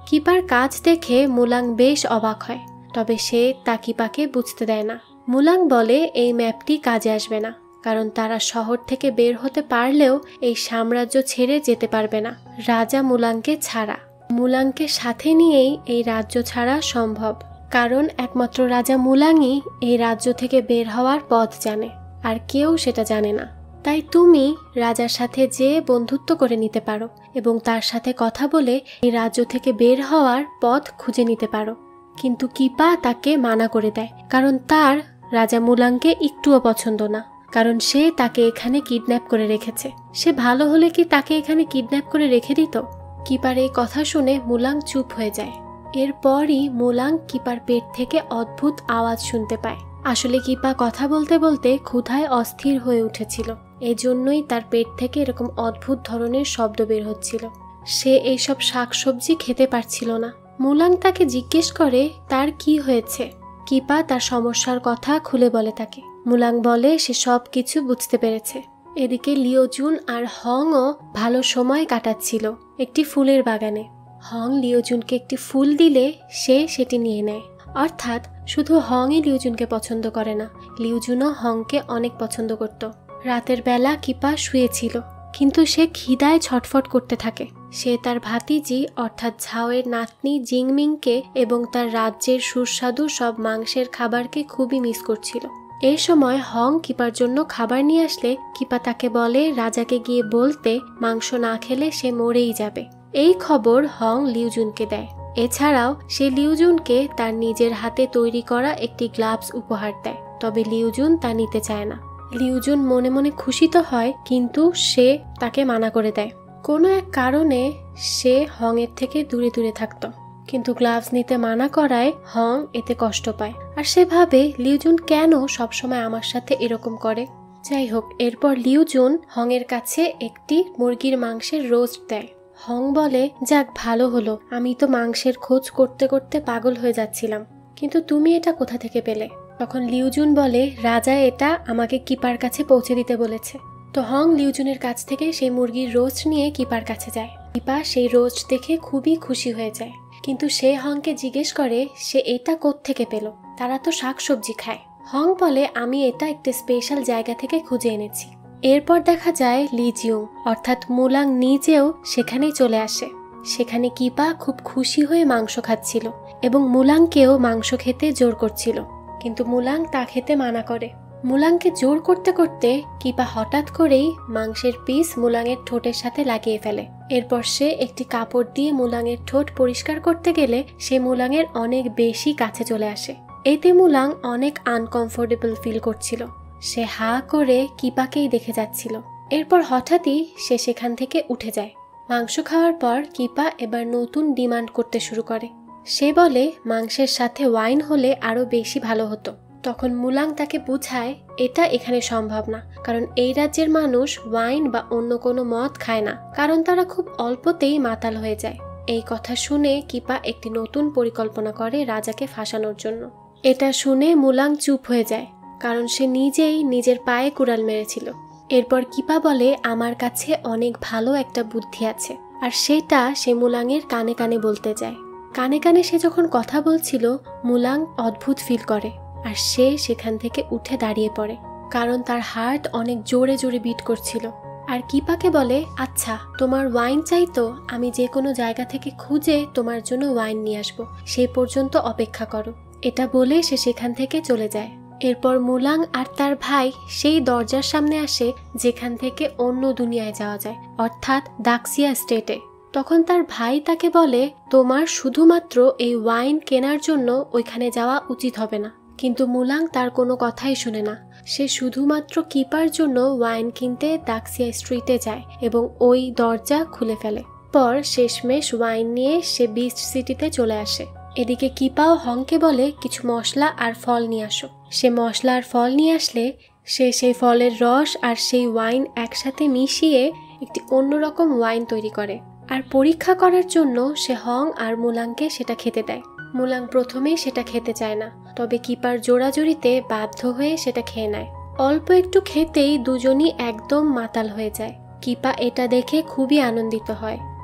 কিপার কাজ দেখে মুলাং বেশ অবাক হয়, তবে সে তা কিপাকে বুঝতে দেয় না। মুলাং বলে এই ম্যাপটি কাজে আসবে না, কারণ তারা শহর থেকে বের হতে পারলেও এই সাম্রাজ্য ছেড়ে যেতে পারবে না রাজা মুলাংকে ছাড়া। মুলাংকে সাথে নিয়েই এই রাজ্য ছাড়া সম্ভব, কারণ একমাত্র রাজা মুলাংই এই রাজ্য থেকে বের হওয়ার পথ জানে, আর কেউ সেটা জানে না। তাই তুমি রাজার সাথে যে বন্ধুত্ব করে নিতে পারো এবং তার সাথে কথা বলে এই রাজ্য থেকে বের হওয়ার পথ খুঁজে নিতে পারো। কিন্তু কিপা তাকে মানা করে দেয়, কারণ তার রাজা মুলাংকে একটুও পছন্দ না, কারণ সে তাকে এখানে কিডন্যাপ করে রেখেছে। সে ভালো হলে কি তাকে এখানে কিডন্যাপ করে রেখে দিত? কিপার এই কথা শুনে মুলাং চুপ হয়ে যায়। এরপরই মুলাং কিপার পেট থেকে অদ্ভুত আওয়াজ শুনতে পায়। আসলে কিপা কথা বলতে বলতে ক্ষুধায় অস্থির হয়ে উঠেছিল, এজন্যই তার পেট থেকে এরকম অদ্ভুত ধরনের শব্দ বের হচ্ছিল। সে এইসব শাকসবজি খেতে পারছিল না। মুলাং তাকে জিজ্ঞেস করে তার কি হয়েছে। কিপা তার সমস্যার কথা খুলে বলে তাকে। মুলাং বলে সে সব কিছু বুঝতে পেরেছে। এদিকে লিওজুন আর হংও ভালো সময় কাটাচ্ছিল একটি ফুলের বাগানে। হং লিওজুনকে একটি ফুল দিলে সে সেটি নিয়ে নেয়। অর্থাৎ শুধু হংই লিওজুনকে পছন্দ করে না, লিওজুনও হংকে অনেক পছন্দ করত। রাতের বেলা কিপা শুয়েছিল, কিন্তু সে খিদায় ছটফট করতে থাকে। সে তার ভাতিজি অর্থাৎ ঝাওয়ের নাতনি জিংমিংকে এবং তার রাজ্যের সুস্বাদু সব মাংসের খাবারকে খুবই মিস করছিল। এই সময় হং কিপার জন্য খাবার নিয়ে আসলে কিপা তাকে বলে রাজাকে গিয়ে বলতে মাংস না খেলে সে মরেই যাবে। এই খবর হং লিওজুনকে দেয়। এছাড়াও সে লিওজুনকে তার নিজের হাতে তৈরি করা একটি গ্লাভস উপহার দেয়, তবে লিওজুন তা নিতে চায় না। লিওজুন মনে মনে খুশি তো হয়, কিন্তু সে তাকে মানা করে দেয়। কোনো এক কারণে সে হং এর থেকে দূরে দূরে থাকত, কিন্তু গ্লাভস নিতে মানা করায় হং এতে কষ্ট পায়। আর সে ভাবে লিওজুন কেন সবসময় আমার সাথে এরকম করে। যাই হোক, এরপর লিওজুন হং এর কাছে একটি মুরগির মাংসের রোস্ট দেয়। হং বলে যাক ভালো হলো, আমি তো মাংসের খোঁজ করতে করতে পাগল হয়ে যাচ্ছিলাম, কিন্তু তুমি এটা কোথা থেকে পেলে? তখন লিওজুন বলে রাজা এটা আমাকে কিপার কাছে পৌঁছে দিতে বলেছে। তো হং লিওজুনের কাছ থেকে সেই মুরগির রোস্ট নিয়ে কিপার কাছে যায়। কিপা সেই রোস্ট দেখে খুবই খুশি হয়ে যায়, কিন্তু সে হংকে জিজ্ঞেস করে সে এটা কোত্থেকে পেল, তারা তো শাকসবজি খায়। হং বলে আমি এটা একটা স্পেশাল জায়গা থেকে খুঁজে এনেছি। এরপর দেখা যায় লিজিউং অর্থাৎ মুলাং নিজেও সেখানেই চলে আসে। সেখানে কিপা খুব খুশি হয়ে মাংস খাচ্ছিল এবং মুলাংকেও মাংস খেতে জোর করছিল, কিন্তু মুলাং তা খেতে মানা করে। মুলাংকে জোর করতে করতে কিপা হঠাৎ করেই মাংসের পিস মুলাংয়ের ঠোঁটের সাথে লাগিয়ে ফেলে। এরপর সে একটি কাপড় দিয়ে মুলাংয়ের ঠোঁট পরিষ্কার করতে গেলে সে মুলাংয়ের অনেক বেশি কাছে চলে আসে। এতে মুলাং অনেক আনকমফোর্টেবল ফিল করছিল। সে হা করে কিপাকেই দেখে যাচ্ছিল। এরপর হঠাৎই সে সেখান থেকে উঠে যায়। মাংস খাওয়ার পর কিপা এবার নতুন ডিমান্ড করতে শুরু করে। সে বলে মাংসের সাথে ওয়াইন হলে আরো বেশি ভালো হতো। তখন মুলাং তাকে বুঝায় এটা এখানে সম্ভব না, কারণ এই রাজ্যের মানুষ ওয়াইন বা অন্য কোনো মদ খায় না, কারণ তারা খুব অল্পতেই মাতাল হয়ে যায়। এই কথা শুনে কিপা একটি নতুন পরিকল্পনা করে রাজাকে ফাঁসানোর জন্য। এটা শুনে মুলাং চুপ হয়ে যায়, কারণ সে নিজেই নিজের পায়ে কুড়াল মেরেছিল। এরপর কিপা বলে আমার কাছে অনেক ভালো একটা বুদ্ধি আছে, আর সেটা সে মুলাংয়ের কানে কানে বলতে যায়। কানে কানে সে যখন কথা বলছিল মুলাং অদ্ভুত ফিল করে, আর সে সেখান থেকে উঠে দাঁড়িয়ে পড়ে, কারণ তার হার্ট অনেক জোরে জোরে বিট করছিল। আর কিপাকে বলে আচ্ছা তোমার ওয়াইন চাই তো আমি যে কোনো জায়গা থেকে খুঁজে তোমার জন্য ওয়াইন নিয়ে আসবো, সেই পর্যন্ত অপেক্ষা করো। এটা বলে সে সেখান থেকে চলে যায়। এরপর মুলাং আর তার ভাই সেই দরজার সামনে আসে যেখান থেকে অন্য দুনিয়ায় যাওয়া যায়, অর্থাৎ দাক্সিয়া স্টেটে। তখন তার ভাই তাকে বলে তোমার শুধুমাত্র এই ওয়াইন কেনার জন্য ওইখানে যাওয়া উচিত হবে না। কিন্তু মুলাং তার কোনো কথাই শুনে না। সে শুধুমাত্র কিপার জন্য ওয়াইন কিনতে দাক্সিয়া স্ট্রিটে যায় এবং ওই দরজা খুলে ফেলে। পর শেষমেশ ওয়াইন নিয়ে সে বিস্ট সিটিতে চলে আসে। এদিকে কিপাও হংকে বলে কিছু মশলা আর ফল নিয়ে আসো। সে মশলা আর ফল নিয়ে আসলে সে সেই ফলের রস আর সেই ওয়াইন একসাথে মিশিয়ে একটি অন্যরকম ওয়াইন তৈরি করে। আর পরীক্ষা করার জন্য সে হং আর মুলাংকে সেটা খেতে দেয়। মুলাং প্রথমেই সেটা খেতে চায় না, তবে কিপার জোরাজোরিতে বাধ্য হয়ে সেটা খেয়ে নেয়। অল্প একটু খেতেই দুজনই একদম মাতাল হয়ে যায়। কিপা এটা দেখে খুবই আনন্দিত হয়।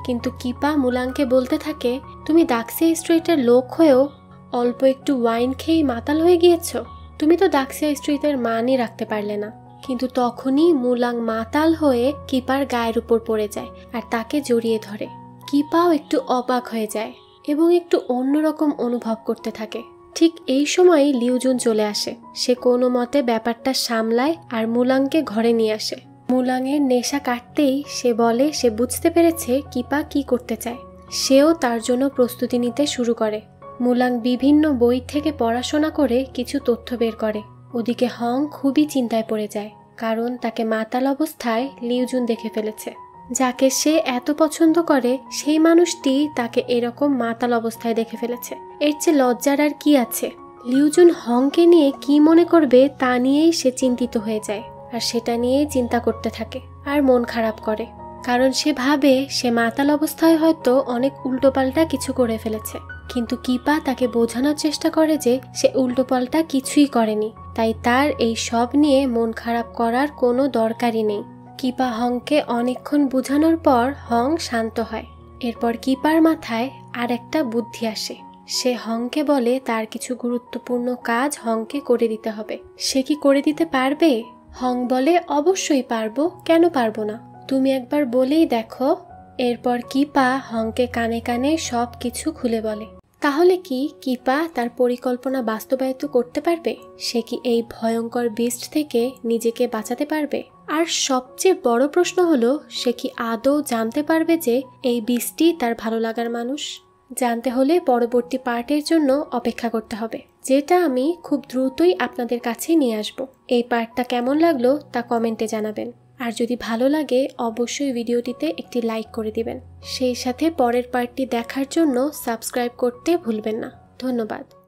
কিন্তু কিপা মুলাংকে বলতে থাকে, তুমি দাক্সিয়া স্ট্রিটের লোক হয়েও অল্প একটু ওয়াইন খেয়েই মাতাল হয়ে গিয়েছ। তুমি তো দাক্সিয়া স্ট্রিটের মানই রাখতে পারলে না। কিন্তু তখনই মুলাং মাতাল হয়ে কিপার গায়ের উপর পড়ে যায় আর তাকে জড়িয়ে ধরে। কিপাও একটু অবাক হয়ে যায় এবং একটু অন্যরকম অনুভব করতে থাকে। ঠিক এই সময়ই লিউজুন চলে আসে। সে কোনো মতে ব্যাপারটা সামলায় আর মুলাংকে ঘরে নিয়ে আসে। মুলাংয়ের নেশা কাটতেই সে বলে সে বুঝতে পেরেছে কিপা কি করতে চায়। সেও তার জন্য প্রস্তুতি নিতে শুরু করে। মুলাং বিভিন্ন বই থেকে পড়াশোনা করে কিছু তথ্য বের করে। ওদিকে হং খুবই চিন্তায় পড়ে যায়, কারণ তাকে মাতাল অবস্থায় লিউজুন দেখে ফেলেছে। যাকে সে এত পছন্দ করে সেই মানুষটি তাকে এরকম মাতাল অবস্থায় দেখে ফেলেছে। এর চেয়ে লজ্জার আর কি আছে? লিউজুন হংকে নিয়ে কি মনে করবে তা নিয়েই সে চিন্তিত হয়ে যায় আর সেটা নিয়েই চিন্তা করতে থাকে আর মন খারাপ করে, কারণ সে ভাবে সে মাতাল অবস্থায় হয়তো অনেক উল্টোপাল্টা কিছু করে ফেলেছে। কিন্তু কিপা তাকে বোঝানোর চেষ্টা করে যে সে উল্টোপাল্টা কিছুই করেনি, তাই তার এই সব নিয়ে মন খারাপ করার কোনো দরকারই নেই। কিপা হংকে অনেকক্ষণ বোঝানোর পর হং শান্ত হয়। এরপর কিপার মাথায় আর একটা বুদ্ধি আসে। সে হংকে বলে তার কিছু গুরুত্বপূর্ণ কাজ হংকে করে দিতে হবে। সে কি করে দিতে পারবে? হং বলে, অবশ্যই পারবো, কেন পারবো না, তুমি একবার বলেই দেখো। এরপর কিপা হংকে কানে কানে সব কিছু খুলে বলে। তাহলে কি কিপা তার পরিকল্পনা বাস্তবায়িত করতে পারবে? সে কি এই ভয়ঙ্কর বিস্ট থেকে নিজেকে বাঁচাতে পারবে? আর সবচেয়ে বড় প্রশ্ন হলো, সে কি আদৌ জানতে পারবে যে এই বিস্টই তার ভালো লাগার মানুষ? জানতে হলে পরবর্তী পার্টের জন্য অপেক্ষা করতে হবে, যেটা আমি খুব দ্রুতই আপনাদের কাছে নিয়ে আসব। এই পার্টটা কেমন লাগলো তা কমেন্টে জানাবেন। আর যদি ভালো লাগে অবশ্যই ভিডিওটিতে একটি লাইক করে দিবেন। সেই সাথে পরের পার্টটি দেখার জন্য সাবস্ক্রাইব করতে ভুলবেন না। ধন্যবাদ।